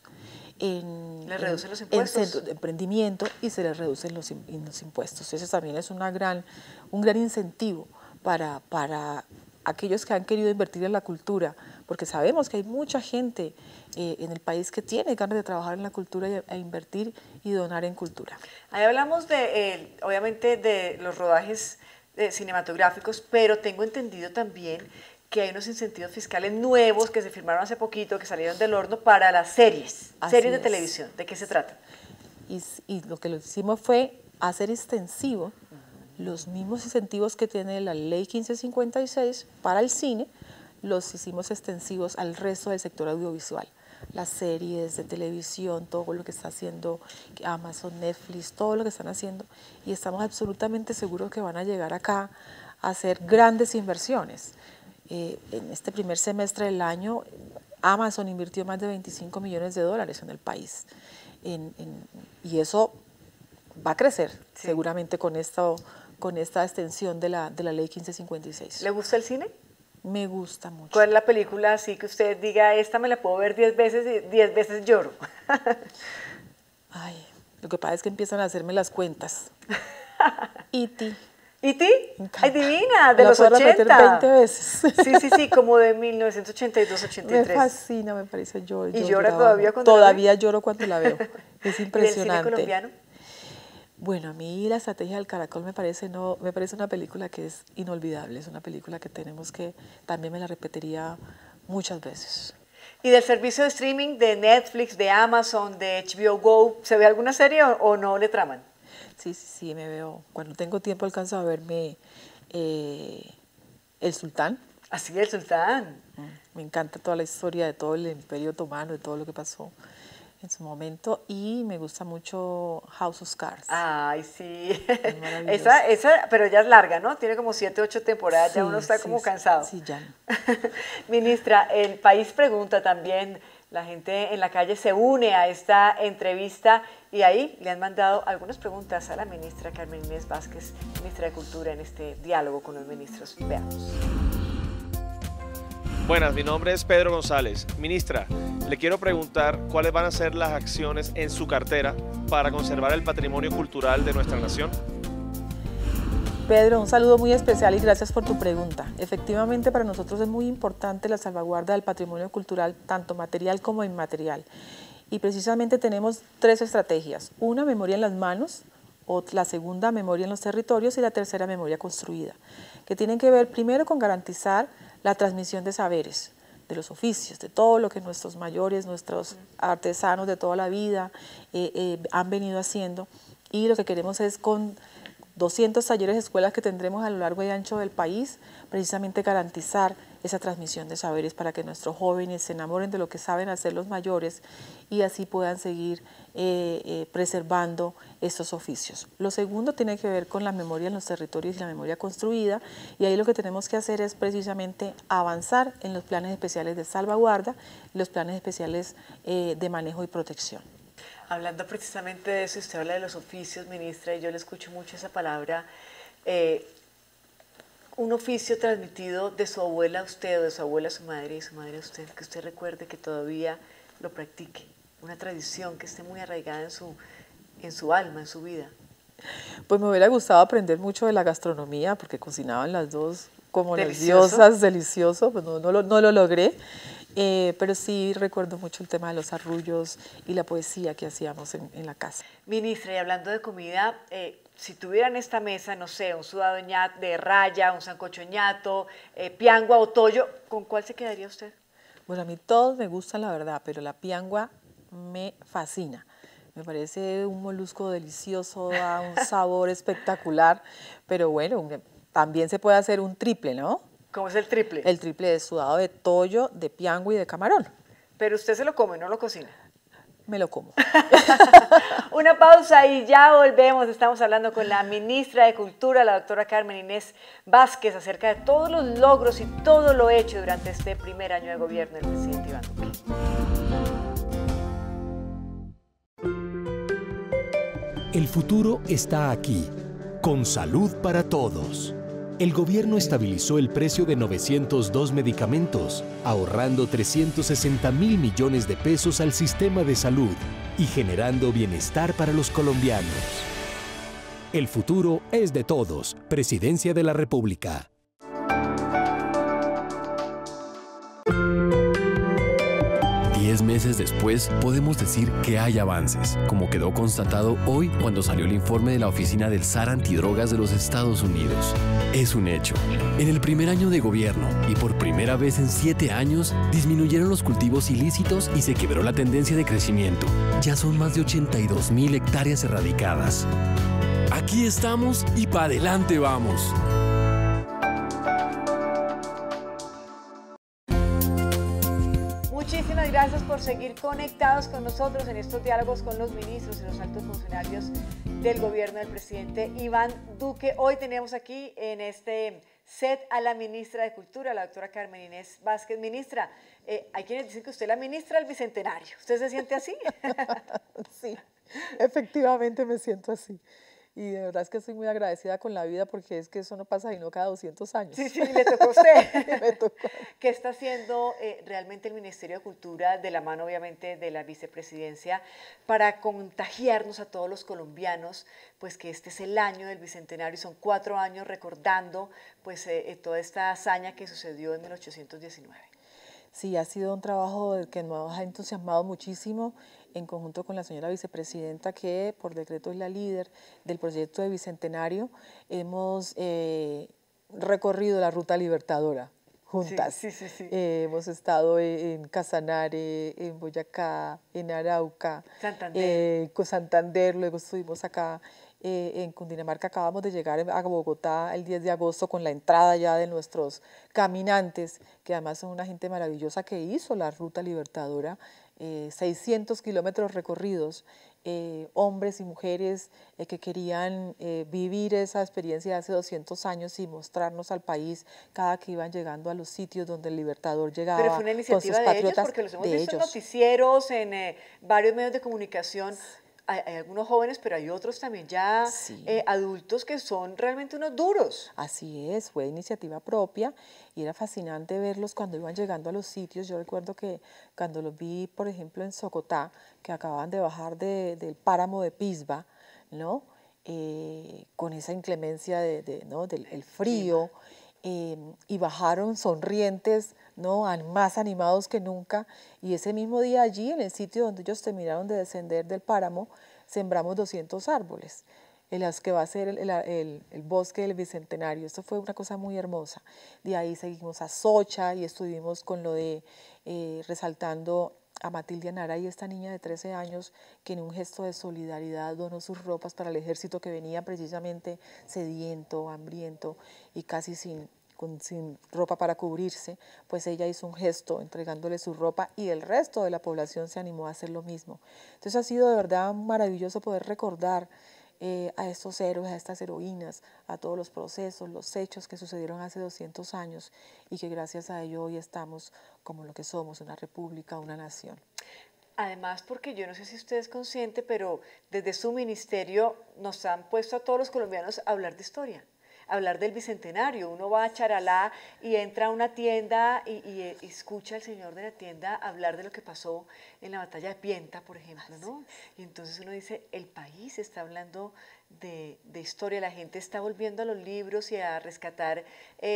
en, ¿Le reducen los en, impuestos? en centros de emprendimiento, y se les reducen los, los impuestos. Eso también es una gran, un gran incentivo para, para aquellos que han querido invertir en la cultura, porque sabemos que hay mucha gente eh, en el país que tiene ganas de trabajar en la cultura y a invertir y donar en cultura. Ahí hablamos de, eh, obviamente, de los rodajes eh, cinematográficos, pero tengo entendido también que hay unos incentivos fiscales nuevos que se firmaron hace poquito, que salieron del horno para las series, Así series de es. televisión. ¿De qué se trata? Y, y lo que lo hicimos fue hacer extensivo los mismos incentivos que tiene la ley quince cincuenta y seis para el cine, los hicimos extensivos al resto del sector audiovisual. Las series de televisión, todo lo que está haciendo Amazon, Netflix, todo lo que están haciendo, y estamos absolutamente seguros que van a llegar acá a hacer grandes inversiones. Eh, en este primer semestre del año, Amazon invirtió más de veinticinco millones de dólares en el país, en, en, y eso va a crecer sí. seguramente con, esto, con esta extensión de la, de la ley quince cincuenta y seis. ¿Le gusta el cine? Me gusta mucho. ¿Cuál es la película así que usted diga, esta me la puedo ver diez veces y diez veces lloro? Ay, lo que pasa es que empiezan a hacerme las cuentas. E T ¿E T? ¡Ay, divina! De la los ochenta. veinte veces. Sí, sí, sí, como de mil novecientos ochenta y dos, ochenta y tres. Me fascina, me parece yo. ¿Y yo llora lloraba, todavía cuando Todavía la ve? lloro cuando la veo. Es impresionante. ¿Y del cine colombiano? Bueno, a mí La Estrategia del Caracol me parece, no, me parece una película que es inolvidable, es una película que tenemos que, también me la repetiría muchas veces. ¿Y del servicio de streaming de Netflix, de Amazon, de H B O Go, se ve alguna serie o, o no le traman? Sí, sí, sí, me veo. Cuando tengo tiempo alcanzo a verme eh, El Sultán. Así, El Sultán. Me encanta toda la historia de todo el Imperio Otomano, de todo lo que pasó en su momento, y me gusta mucho House of Cards. Ay, sí. Esa, esa, pero ya es larga, ¿no? Tiene como siete, ocho temporadas, sí, ya uno está sí, como cansado. Sí, ya. Ministra, el país pregunta también, la gente en la calle se une a esta entrevista y ahí le han mandado algunas preguntas a la ministra Carmen Inés Vázquez, ministra de Cultura, en este diálogo con los ministros. Veamos. Buenas, mi nombre es Pedro González. Ministra, le quiero preguntar cuáles van a ser las acciones en su cartera para conservar el patrimonio cultural de nuestra nación. Pedro, un saludo muy especial y gracias por tu pregunta. Efectivamente, para nosotros es muy importante la salvaguarda del patrimonio cultural, tanto material como inmaterial. Y precisamente tenemos tres estrategias. Una, memoria en las manos, la segunda, memoria en los territorios, y la tercera, memoria construida, que tienen que ver primero con garantizar la transmisión de saberes, de los oficios, de todo lo que nuestros mayores, nuestros artesanos de toda la vida eh, eh, han venido haciendo, y lo que queremos es con doscientos talleres de escuelas que tendremos a lo largo y ancho del país, precisamente garantizar esa transmisión de saberes para que nuestros jóvenes se enamoren de lo que saben hacer los mayores y así puedan seguir eh, eh, preservando estos oficios. Lo segundo tiene que ver con la memoria en los territorios y la memoria construida, y ahí lo que tenemos que hacer es precisamente avanzar en los planes especiales de salvaguarda y los planes especiales eh, de manejo y protección. Hablando precisamente de eso, usted habla de los oficios, ministra, y yo le escucho mucho esa palabra, eh, un oficio transmitido de su abuela a usted, o de su abuela a su madre y su madre a usted, que usted recuerde que todavía lo practique, una tradición que esté muy arraigada en su, en su alma, en su vida. Pues me hubiera gustado aprender mucho de la gastronomía, porque cocinaban las dos como ¿Delicioso? las diosas, delicioso, pues no, no, lo, no lo logré. Eh, pero sí recuerdo mucho el tema de los arrullos y la poesía que hacíamos en, en la casa. Ministra, y hablando de comida, eh, si tuvieran esta mesa, no sé, un sudado ñat de raya, un sancocho ñato, eh, piangua o toyo, ¿con cuál se quedaría usted? Bueno, a mí todos me gustan, la verdad, pero la piangua me fascina. Me parece un molusco delicioso, da un sabor espectacular, pero bueno, también se puede hacer un triple, ¿no? ¿Cómo es el triple? El triple de sudado de toyo, de piangua y de camarón. Pero usted se lo come, no lo cocina. Me lo como. Una pausa y ya volvemos. Estamos hablando con la ministra de Cultura, la doctora Carmen Inés Vázquez, acerca de todos los logros y todo lo hecho durante este primer año de gobierno del presidente Iván Duque. El futuro está aquí, con salud para todos. El gobierno estabilizó el precio de novecientos dos medicamentos, ahorrando trescientos sesenta mil millones de pesos al sistema de salud y generando bienestar para los colombianos. El futuro es de todos. Presidencia de la República. Diez meses después, podemos decir que hay avances, como quedó constatado hoy cuando salió el informe de la Oficina del S A R Antidrogas de los Estados Unidos. Es un hecho. En el primer año de gobierno, y por primera vez en siete años, disminuyeron los cultivos ilícitos y se quebró la tendencia de crecimiento. Ya son más de ochenta y dos mil hectáreas erradicadas. Aquí estamos y para adelante vamos. Muchísimas gracias por seguir conectados con nosotros en estos diálogos con los ministros y los altos funcionarios del gobierno del presidente Iván Duque. Hoy tenemos aquí en este set a la ministra de Cultura, la doctora Carmen Inés Vázquez. Ministra, eh, hay quienes dicen que usted es la ministra del Bicentenario. ¿Usted se siente así? Sí, efectivamente me siento así. Y de verdad es que estoy muy agradecida con la vida porque es que eso no pasa sino cada doscientos años. Sí, sí, le tocó a usted. Me tocó. ¿Qué está haciendo eh, realmente el Ministerio de Cultura, de la mano obviamente de la vicepresidencia, para contagiarnos a todos los colombianos, pues que este es el año del Bicentenario y son cuatro años recordando pues eh, toda esta hazaña que sucedió en mil ochocientos diecinueve? Sí, ha sido un trabajo del que nos ha entusiasmado muchísimo, en conjunto con la señora vicepresidenta, que por decreto es la líder del proyecto de Bicentenario. Hemos eh, recorrido la ruta libertadora juntas. Sí, sí, sí, sí. Eh, hemos estado en Casanare, en Boyacá, en Arauca, Santander, eh, con Santander, luego estuvimos acá eh, en Cundinamarca. Acabamos de llegar a Bogotá el diez de agosto con la entrada ya de nuestros caminantes, que además son una gente maravillosa que hizo la ruta libertadora. Eh, seiscientos kilómetros recorridos, eh, hombres y mujeres eh, que querían eh, vivir esa experiencia de hace doscientos años y mostrarnos al país cada que iban llegando a los sitios donde el Libertador llegaba. Pero fue una iniciativa con sus de ellos, porque los hemos visto ellos. en noticieros, en eh, varios medios de comunicación. Hay, hay algunos jóvenes, pero hay otros también ya Sí. eh, adultos que son realmente unos duros. Así es, fue iniciativa propia y era fascinante verlos cuando iban llegando a los sitios. Yo recuerdo que cuando los vi, por ejemplo, en Socotá, que acababan de bajar de, del páramo de Pisba, ¿no? Eh, con esa inclemencia de, de, ¿no? del el frío, eh, y bajaron sonrientes, ¿no? más animados que nunca, y ese mismo día allí, en el sitio donde ellos terminaron de descender del páramo, sembramos doscientos árboles, en las que va a ser el, el, el, el bosque del Bicentenario. Esto fue una cosa muy hermosa. De ahí seguimos a Socha y estuvimos con lo de eh, resaltando a Matilde Naray, esta niña de trece años que en un gesto de solidaridad donó sus ropas para el ejército que venía precisamente sediento, hambriento y casi sin, con, sin ropa para cubrirse. Pues ella hizo un gesto entregándole su ropa y el resto de la población se animó a hacer lo mismo. Entonces ha sido de verdad maravilloso poder recordar Eh, a estos héroes, a estas heroínas, a todos los procesos, los hechos que sucedieron hace doscientos años y que gracias a ello hoy estamos como lo que somos, una república, una nación. Además, porque yo no sé si usted es consciente, pero desde su ministerio nos han puesto a todos los colombianos a hablar de historia, a hablar del Bicentenario. Uno va a Charalá y entra a una tienda y, y, y escucha al señor de la tienda hablar de lo que pasó en la batalla de Pienta, por ejemplo, ¿no? Y entonces uno dice, el país está hablando de, de historia, la gente está volviendo a los libros y a rescatar eh,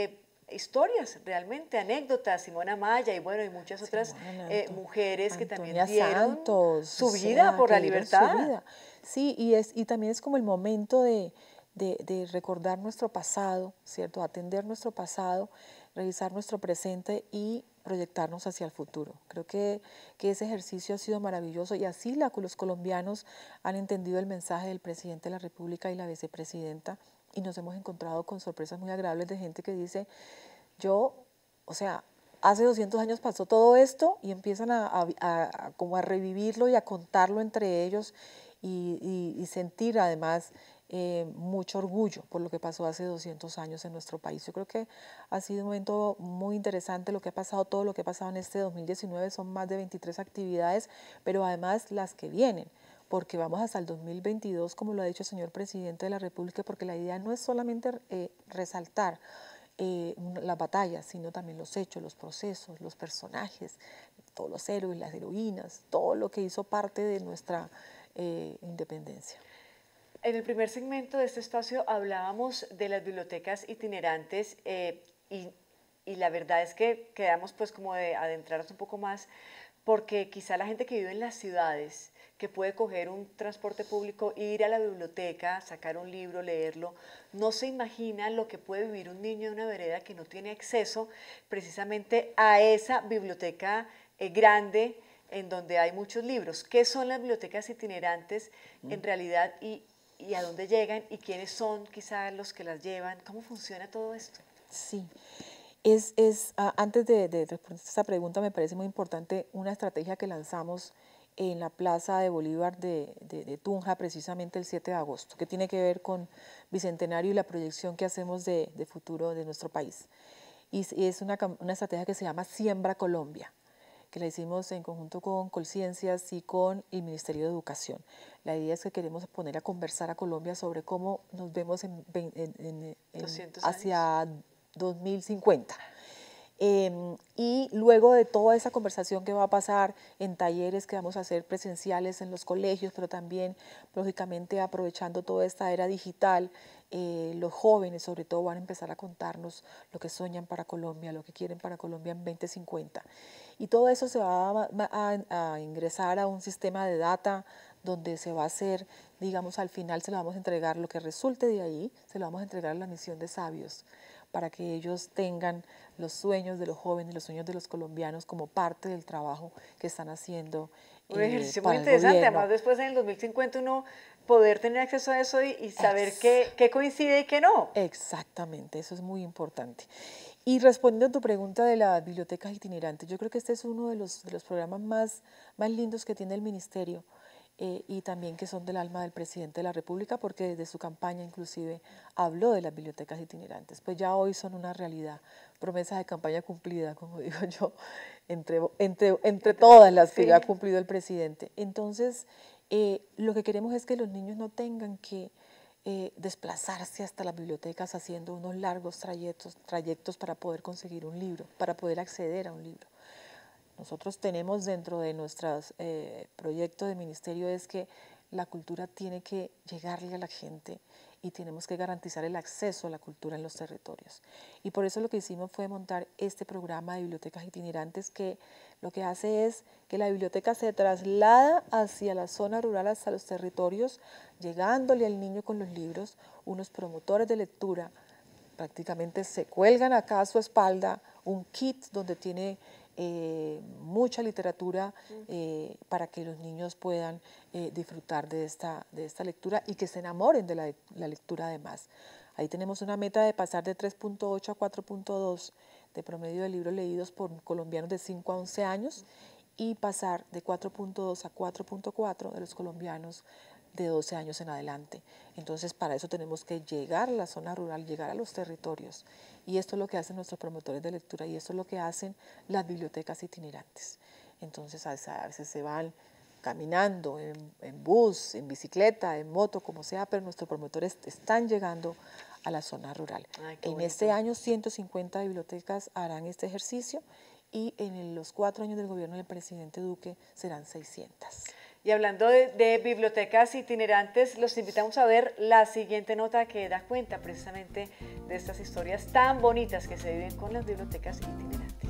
historias, realmente, anécdotas, Simona Maya y bueno, y muchas otras Simona, eh, mujeres Antonia que también dieron Santos, su o vida sea, por la que dieron su libertad. vida. Sí, y, es, y también es como el momento de, de, de recordar nuestro pasado, ¿cierto? Atender nuestro pasado, revisar nuestro presente y proyectarnos hacia el futuro. Creo que, que ese ejercicio ha sido maravilloso y así la, los colombianos han entendido el mensaje del presidente de la República y la vicepresidenta y nos hemos encontrado con sorpresas muy agradables de gente que dice, yo, o sea, hace doscientos años pasó todo esto y empiezan a, a, a, como a revivirlo y a contarlo entre ellos y, y, y sentir además eh, mucho orgullo por lo que pasó hace doscientos años en nuestro país. Yo creo que ha sido un momento muy interesante lo que ha pasado, todo lo que ha pasado en este dos mil diecinueve, son más de veintitrés actividades, pero además las que vienen, porque vamos hasta el dos mil veintidós, como lo ha dicho el señor presidente de la República, porque la idea no es solamente eh, resaltar eh, las batallas, sino también los hechos, los procesos, los personajes, todos los héroes, las heroínas, todo lo que hizo parte de nuestra eh, independencia. En el primer segmento de este espacio hablábamos de las bibliotecas itinerantes eh, y, y la verdad es que quedamos pues como de adentrarnos un poco más porque quizá la gente que vive en las ciudades, que puede coger un transporte público, ir a la biblioteca, sacar un libro, leerlo, no se imagina lo que puede vivir un niño en una vereda que no tiene acceso precisamente a esa biblioteca eh, grande en donde hay muchos libros. ¿Qué son las bibliotecas itinerantes mm. en realidad y, y a dónde llegan y quiénes son quizá los que las llevan? ¿Cómo funciona todo esto? Sí. Es, es, uh, antes de, de responder esta pregunta, me parece muy importante una estrategia que lanzamos en la Plaza de Bolívar de, de, de Tunja, precisamente el siete de agosto, que tiene que ver con Bicentenario y la proyección que hacemos de, de futuro de nuestro país. Y, y es una, una estrategia que se llama Siembra Colombia, que la hicimos en conjunto con Colciencias y con el Ministerio de Educación. La idea es que queremos poner a conversar a Colombia sobre cómo nos vemos en, en, en, en, hacia dos mil cincuenta. Eh, y luego de toda esa conversación que va a pasar en talleres que vamos a hacer presenciales en los colegios, pero también, lógicamente, aprovechando toda esta era digital, eh, los jóvenes sobre todo van a empezar a contarnos lo que sueñan para Colombia, lo que quieren para Colombia en veinte cincuenta. Y todo eso se va a, a, a ingresar a un sistema de data donde se va a hacer, digamos, al final se lo vamos a entregar, lo que resulte de ahí, se lo vamos a entregar a la misión de sabios, para que ellos tengan los sueños de los jóvenes, los sueños de los colombianos como parte del trabajo que están haciendo. Un eh, ejercicio para muy interesante, gobierno. Además después en el dos mil cincuenta uno poder tener acceso a eso y, y saber qué, qué coincide y qué no. Exactamente, eso es muy importante. Y respondiendo a tu pregunta de las bibliotecas itinerantes, yo creo que este es uno de los, de los programas más, más lindos que tiene el Ministerio. Eh, y también que son del alma del presidente de la República, porque desde su campaña inclusive habló de las bibliotecas itinerantes. Pues ya hoy son una realidad, promesas de campaña cumplida, como digo yo, entre, entre, entre todas las que sí. ya ha cumplido el presidente. Entonces, eh, lo que queremos es que los niños no tengan que eh, desplazarse hasta las bibliotecas haciendo unos largos trayectos, trayectos para poder conseguir un libro, para poder acceder a un libro. Nosotros tenemos dentro de nuestro eh, proyecto de ministerio es que la cultura tiene que llegarle a la gente y tenemos que garantizar el acceso a la cultura en los territorios. Y por eso lo que hicimos fue montar este programa de bibliotecas itinerantes que lo que hace es que la biblioteca se traslada hacia la zona rural, hacia los territorios, llegándole al niño con los libros, unos promotores de lectura prácticamente se cuelgan acá a su espalda un kit donde tiene Eh, mucha literatura eh, para que los niños puedan eh, disfrutar de esta, de esta lectura y que se enamoren de la, la lectura además. Ahí tenemos una meta de pasar de tres punto ocho a cuatro punto dos de promedio de libros leídos por colombianos de cinco a once años y pasar de cuatro punto dos a cuatro punto cuatro de los colombianos de doce años en adelante. Entonces, para eso tenemos que llegar a la zona rural, llegar a los territorios. Y esto es lo que hacen nuestros promotores de lectura y esto es lo que hacen las bibliotecas itinerantes. Entonces, a veces se van caminando, en, en bus, en bicicleta, en moto, como sea, pero nuestros promotores están llegando a la zona rural. Ay, en bonito. este año, ciento cincuenta bibliotecas harán este ejercicio y en los cuatro años del gobierno del presidente Duque serán seiscientas. Y hablando de, de bibliotecas itinerantes, los invitamos a ver la siguiente nota que da cuenta precisamente de estas historias tan bonitas que se viven con las bibliotecas itinerantes.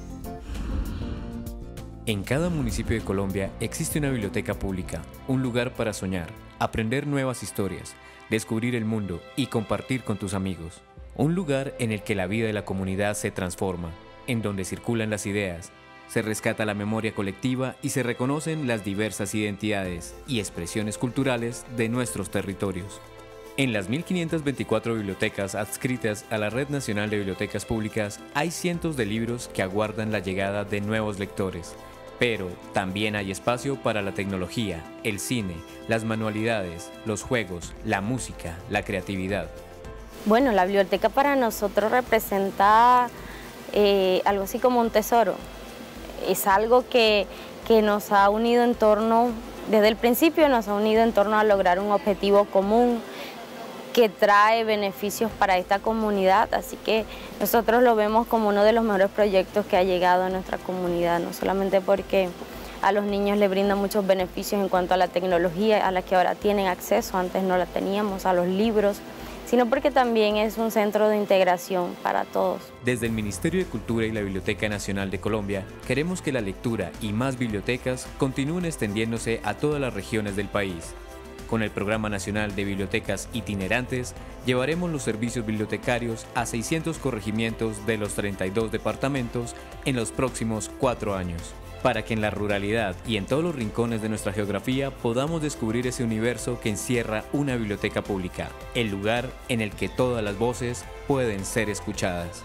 En cada municipio de Colombia existe una biblioteca pública, un lugar para soñar, aprender nuevas historias, descubrir el mundo y compartir con tus amigos. Un lugar en el que la vida de la comunidad se transforma, en donde circulan las ideas, se rescata la memoria colectiva y se reconocen las diversas identidades y expresiones culturales de nuestros territorios. En las mil quinientas veinticuatro bibliotecas adscritas a la Red Nacional de Bibliotecas Públicas hay cientos de libros que aguardan la llegada de nuevos lectores. Pero también hay espacio para la tecnología, el cine, las manualidades, los juegos, la música, la creatividad. Bueno, la biblioteca para nosotros representa eh, algo así como un tesoro. Es algo que, que nos ha unido en torno, desde el principio nos ha unido en torno a lograr un objetivo común que trae beneficios para esta comunidad, así que nosotros lo vemos como uno de los mejores proyectos que ha llegado a nuestra comunidad, no solamente porque a los niños les brinda muchos beneficios en cuanto a la tecnología a la que ahora tienen acceso, antes no la teníamos, a los libros, sino porque también es un centro de integración para todos. Desde el Ministerio de Cultura y la Biblioteca Nacional de Colombia, queremos que la lectura y más bibliotecas continúen extendiéndose a todas las regiones del país. Con el Programa Nacional de Bibliotecas Itinerantes, llevaremos los servicios bibliotecarios a seiscientos corregimientos de los treinta y dos departamentos en los próximos cuatro años, para que en la ruralidad y en todos los rincones de nuestra geografía podamos descubrir ese universo que encierra una biblioteca pública, el lugar en el que todas las voces pueden ser escuchadas.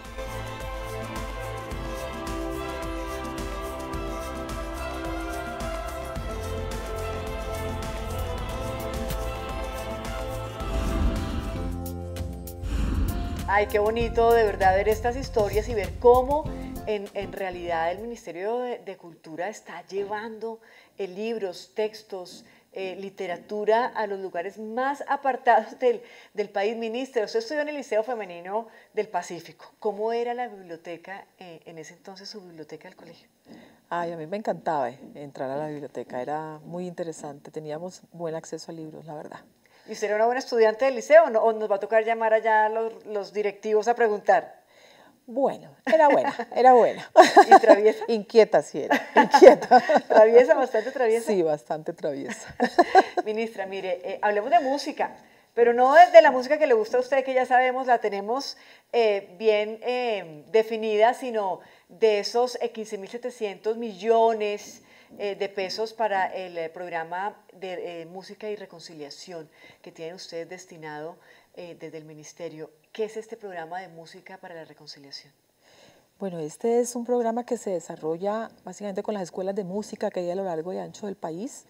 Ay, qué bonito de verdad ver estas historias y ver cómo en, en realidad el Ministerio de, de Cultura está llevando eh, libros, textos, eh, literatura a los lugares más apartados del, del país. Ministra, usted estudió en el Liceo Femenino del Pacífico. ¿Cómo era la biblioteca, eh, en ese entonces su biblioteca del colegio? Ay, a mí me encantaba eh, entrar a la biblioteca, era muy interesante, teníamos buen acceso a libros, la verdad. ¿Y usted era una buena estudiante del liceo o, no, o nos va a tocar llamar allá a los, los directivos a preguntar? Bueno, era buena, era buena. ¿Y traviesa? Inquieta sí era, inquieta. ¿Traviesa, bastante traviesa? Sí, bastante traviesa. Ministra, mire, eh, hablemos de música, pero no de la música que le gusta a usted, que ya sabemos, la tenemos eh, bien eh, definida, sino de esos eh, quince mil setecientos millones Eh, de pesos para el eh, programa de eh, música y reconciliación que tienen ustedes destinado eh, desde el ministerio. ¿Qué es este programa de música para la reconciliación? Bueno, este es un programa que se desarrolla básicamente con las escuelas de música que hay a lo largo y ancho del país,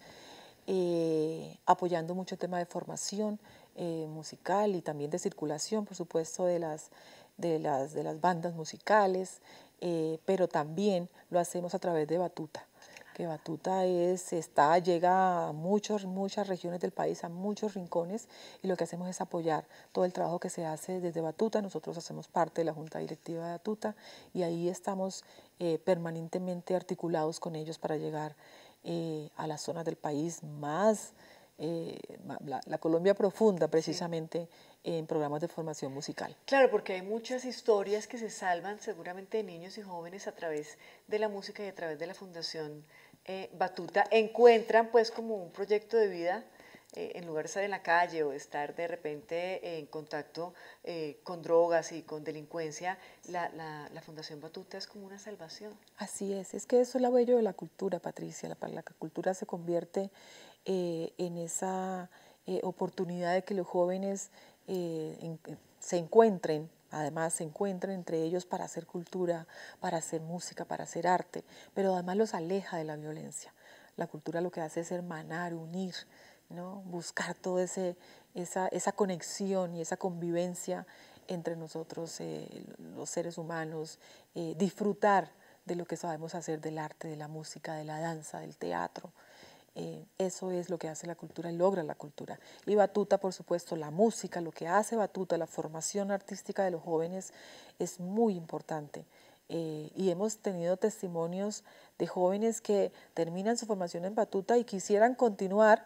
eh, apoyando mucho el tema de formación eh, musical y también de circulación, por supuesto, de las, de las, de las bandas musicales, eh, pero también lo hacemos a través de Batuta. Que Batuta es, está, llega a muchos, muchas regiones del país, a muchos rincones, y lo que hacemos es apoyar todo el trabajo que se hace desde Batuta. Nosotros hacemos parte de la Junta Directiva de Batuta y ahí estamos eh, permanentemente articulados con ellos para llegar eh, a las zonas del país más, eh, la, la Colombia profunda precisamente, sí, en programas de formación musical. Claro, porque hay muchas historias que se salvan seguramente de niños y jóvenes a través de la música y a través de la Fundación eh, Batuta. Encuentran pues como un proyecto de vida eh, en lugar de estar en la calle o estar de repente eh, en contacto eh, con drogas y con delincuencia. La, la, la Fundación Batuta es como una salvación. Así es, es que eso es lo bello de la cultura, Patricia. La, la cultura se convierte eh, en esa eh, oportunidad de que los jóvenes Eh, en, se encuentren, además se encuentren entre ellos para hacer cultura, para hacer música, para hacer arte, pero además los aleja de la violencia. La cultura lo que hace es hermanar, unir, ¿no? Buscar toda ese, esa, esa conexión y esa convivencia entre nosotros, eh, los seres humanos, eh, disfrutar de lo que sabemos hacer, del arte, de la música, de la danza, del teatro. Eh, eso es lo que hace la cultura y logra la cultura. Y Batuta, por supuesto, la música, lo que hace Batuta, la formación artística de los jóvenes es muy importante Eh, y hemos tenido testimonios de jóvenes que terminan su formación en batuta y quisieran continuar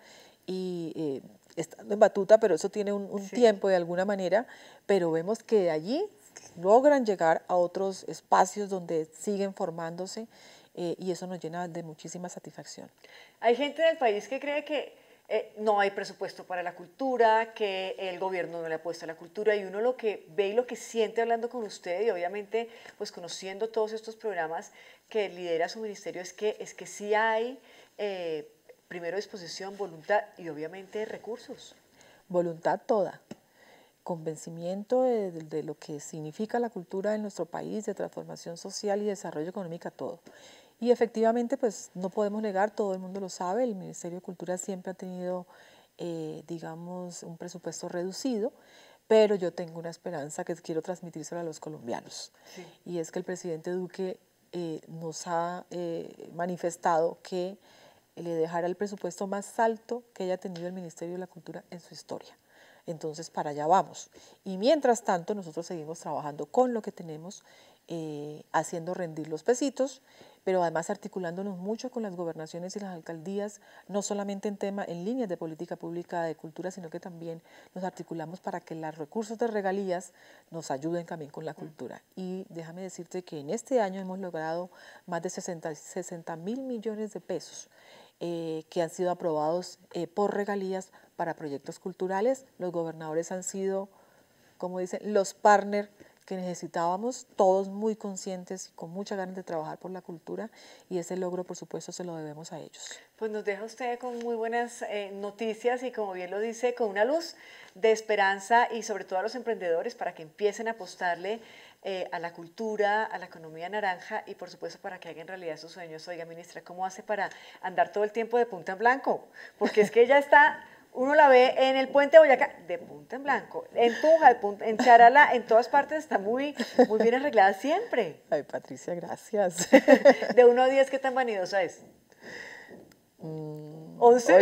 y eh, estando en batuta, pero eso tiene un, un sí. tiempo de alguna manera, pero vemos que allí logran llegar a otros espacios donde siguen formándose eh, y eso nos llena de muchísima satisfacción. Hay gente del país que cree que Eh, no hay presupuesto para la cultura, que el gobierno no le apuesta a la cultura, y uno lo que ve y lo que siente hablando con usted y obviamente pues conociendo todos estos programas que lidera su ministerio es que, es que sí hay eh, primero disposición, voluntad y obviamente recursos. Voluntad toda, convencimiento de, de, de lo que significa la cultura en nuestro país, de transformación social y desarrollo económico, todo. Y efectivamente, pues no podemos negar, todo el mundo lo sabe, el Ministerio de Cultura siempre ha tenido, eh, digamos, un presupuesto reducido, pero yo tengo una esperanza que quiero transmitírsela a los colombianos. Sí. Y es que el presidente Duque eh, nos ha eh, manifestado que le dejará el presupuesto más alto que haya tenido el Ministerio de la Cultura en su historia. Entonces, para allá vamos. Y mientras tanto, nosotros seguimos trabajando con lo que tenemos, eh, haciendo rendir los pesitos, pero además articulándonos mucho con las gobernaciones y las alcaldías, no solamente en tema, en líneas de política pública de cultura, sino que también nos articulamos para que los recursos de regalías nos ayuden también con la cultura. Y déjame decirte que en este año hemos logrado más de sesenta mil millones de pesos eh, que han sido aprobados eh, por regalías para proyectos culturales. Los gobernadores han sido, como dicen, los partners que necesitábamos, todos muy conscientes y con mucha ganas de trabajar por la cultura, y ese logro, por supuesto, se lo debemos a ellos. Pues nos deja usted con muy buenas eh, noticias y, como bien lo dice, con una luz de esperanza, y sobre todo a los emprendedores para que empiecen a apostarle eh, a la cultura, a la economía naranja y, por supuesto, para que hagan realidad sus sueños. Oiga, ministra, ¿cómo hace para andar todo el tiempo de punta en blanco? Porque es que ella está... Uno la ve en el puente de Boyacá, de punta en blanco, en Tunja, de punta, en Charalá, en todas partes está muy, muy bien arreglada siempre. Ay, Patricia, gracias. De uno a diez, ¿qué tan vanidosa es? Mm, ¿once?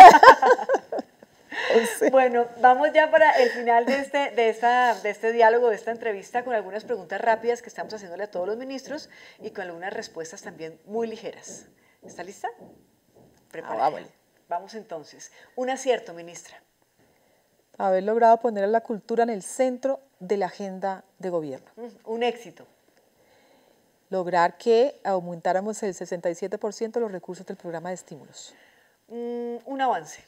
once. Bueno, vamos ya para el final de este, de, esta, de este diálogo, de esta entrevista, con algunas preguntas rápidas que estamos haciéndole a todos los ministros y con algunas respuestas también muy ligeras. ¿Está lista? Preparada. Ah, vámonos. Vamos entonces. Un acierto, ministra. Haber logrado poner a la cultura en el centro de la agenda de gobierno. Un éxito. Lograr que aumentáramos el sesenta y siete por ciento de los recursos del programa de estímulos. Mm, un avance.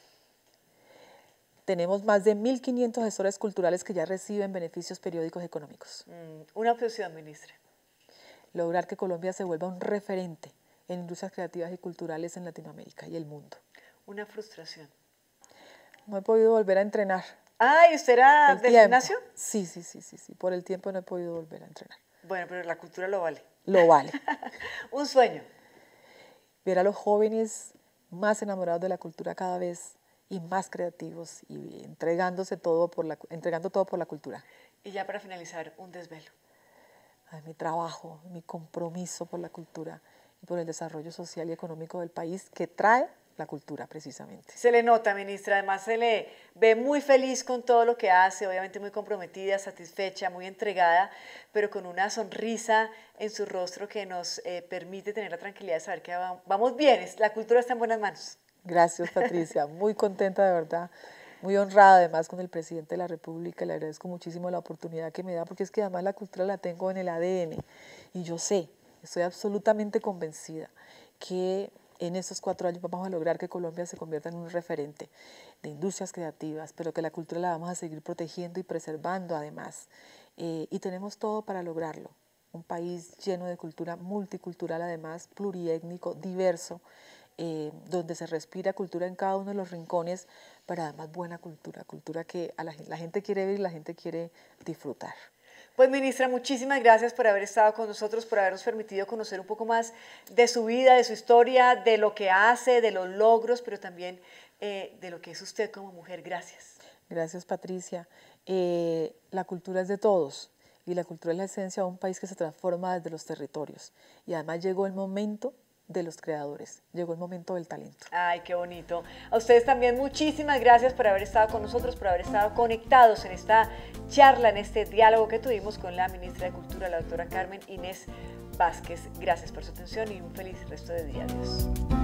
Tenemos más de mil quinientos gestores culturales que ya reciben beneficios periódicos económicos. Mm, una obsesión, ministra. Lograr que Colombia se vuelva un referente en industrias creativas y culturales en Latinoamérica y el mundo. Una frustración. No he podido volver a entrenar. Ah, ¿y usted era del gimnasio? Sí, sí, sí, sí, sí. Por el tiempo no he podido volver a entrenar. Bueno, pero la cultura lo vale. Lo vale. Un sueño. Ver a los jóvenes más enamorados de la cultura cada vez y más creativos y entregándose todo por la, entregando todo por la cultura. Y ya para finalizar, un desvelo. Ay, mi trabajo, mi compromiso por la cultura y por el desarrollo social y económico del país que trae la cultura, precisamente. Se le nota, ministra, además se le ve muy feliz con todo lo que hace, obviamente muy comprometida, satisfecha, muy entregada, pero con una sonrisa en su rostro que nos eh, permite tener la tranquilidad de saber que vamos bien, la cultura está en buenas manos. Gracias, Patricia, muy contenta de verdad, muy honrada además con el presidente de la República, le agradezco muchísimo la oportunidad que me da, porque es que además la cultura la tengo en el A D N, y yo sé, estoy absolutamente convencida que en estos cuatro años vamos a lograr que Colombia se convierta en un referente de industrias creativas, pero que la cultura la vamos a seguir protegiendo y preservando además. Eh, y tenemos todo para lograrlo. Un país lleno de cultura multicultural, además pluriétnico, diverso, eh, donde se respira cultura en cada uno de los rincones, pero además buena cultura, cultura que a la, la gente quiere ver y la gente quiere disfrutar. Pues, ministra, muchísimas gracias por haber estado con nosotros, por habernos permitido conocer un poco más de su vida, de su historia, de lo que hace, de los logros, pero también eh, de lo que es usted como mujer. Gracias. Gracias, Patricia. Eh, la cultura es de todos y la cultura es la esencia de un país que se transforma desde los territorios. Y además llegó el momento de los creadores, llegó el momento del talento. Ay, qué bonito. A ustedes también muchísimas gracias por haber estado con nosotros, por haber estado conectados en esta charla, en este diálogo que tuvimos con la ministra de Cultura, la doctora Carmen Inés Vázquez. Gracias por su atención y un feliz resto de día. Adiós.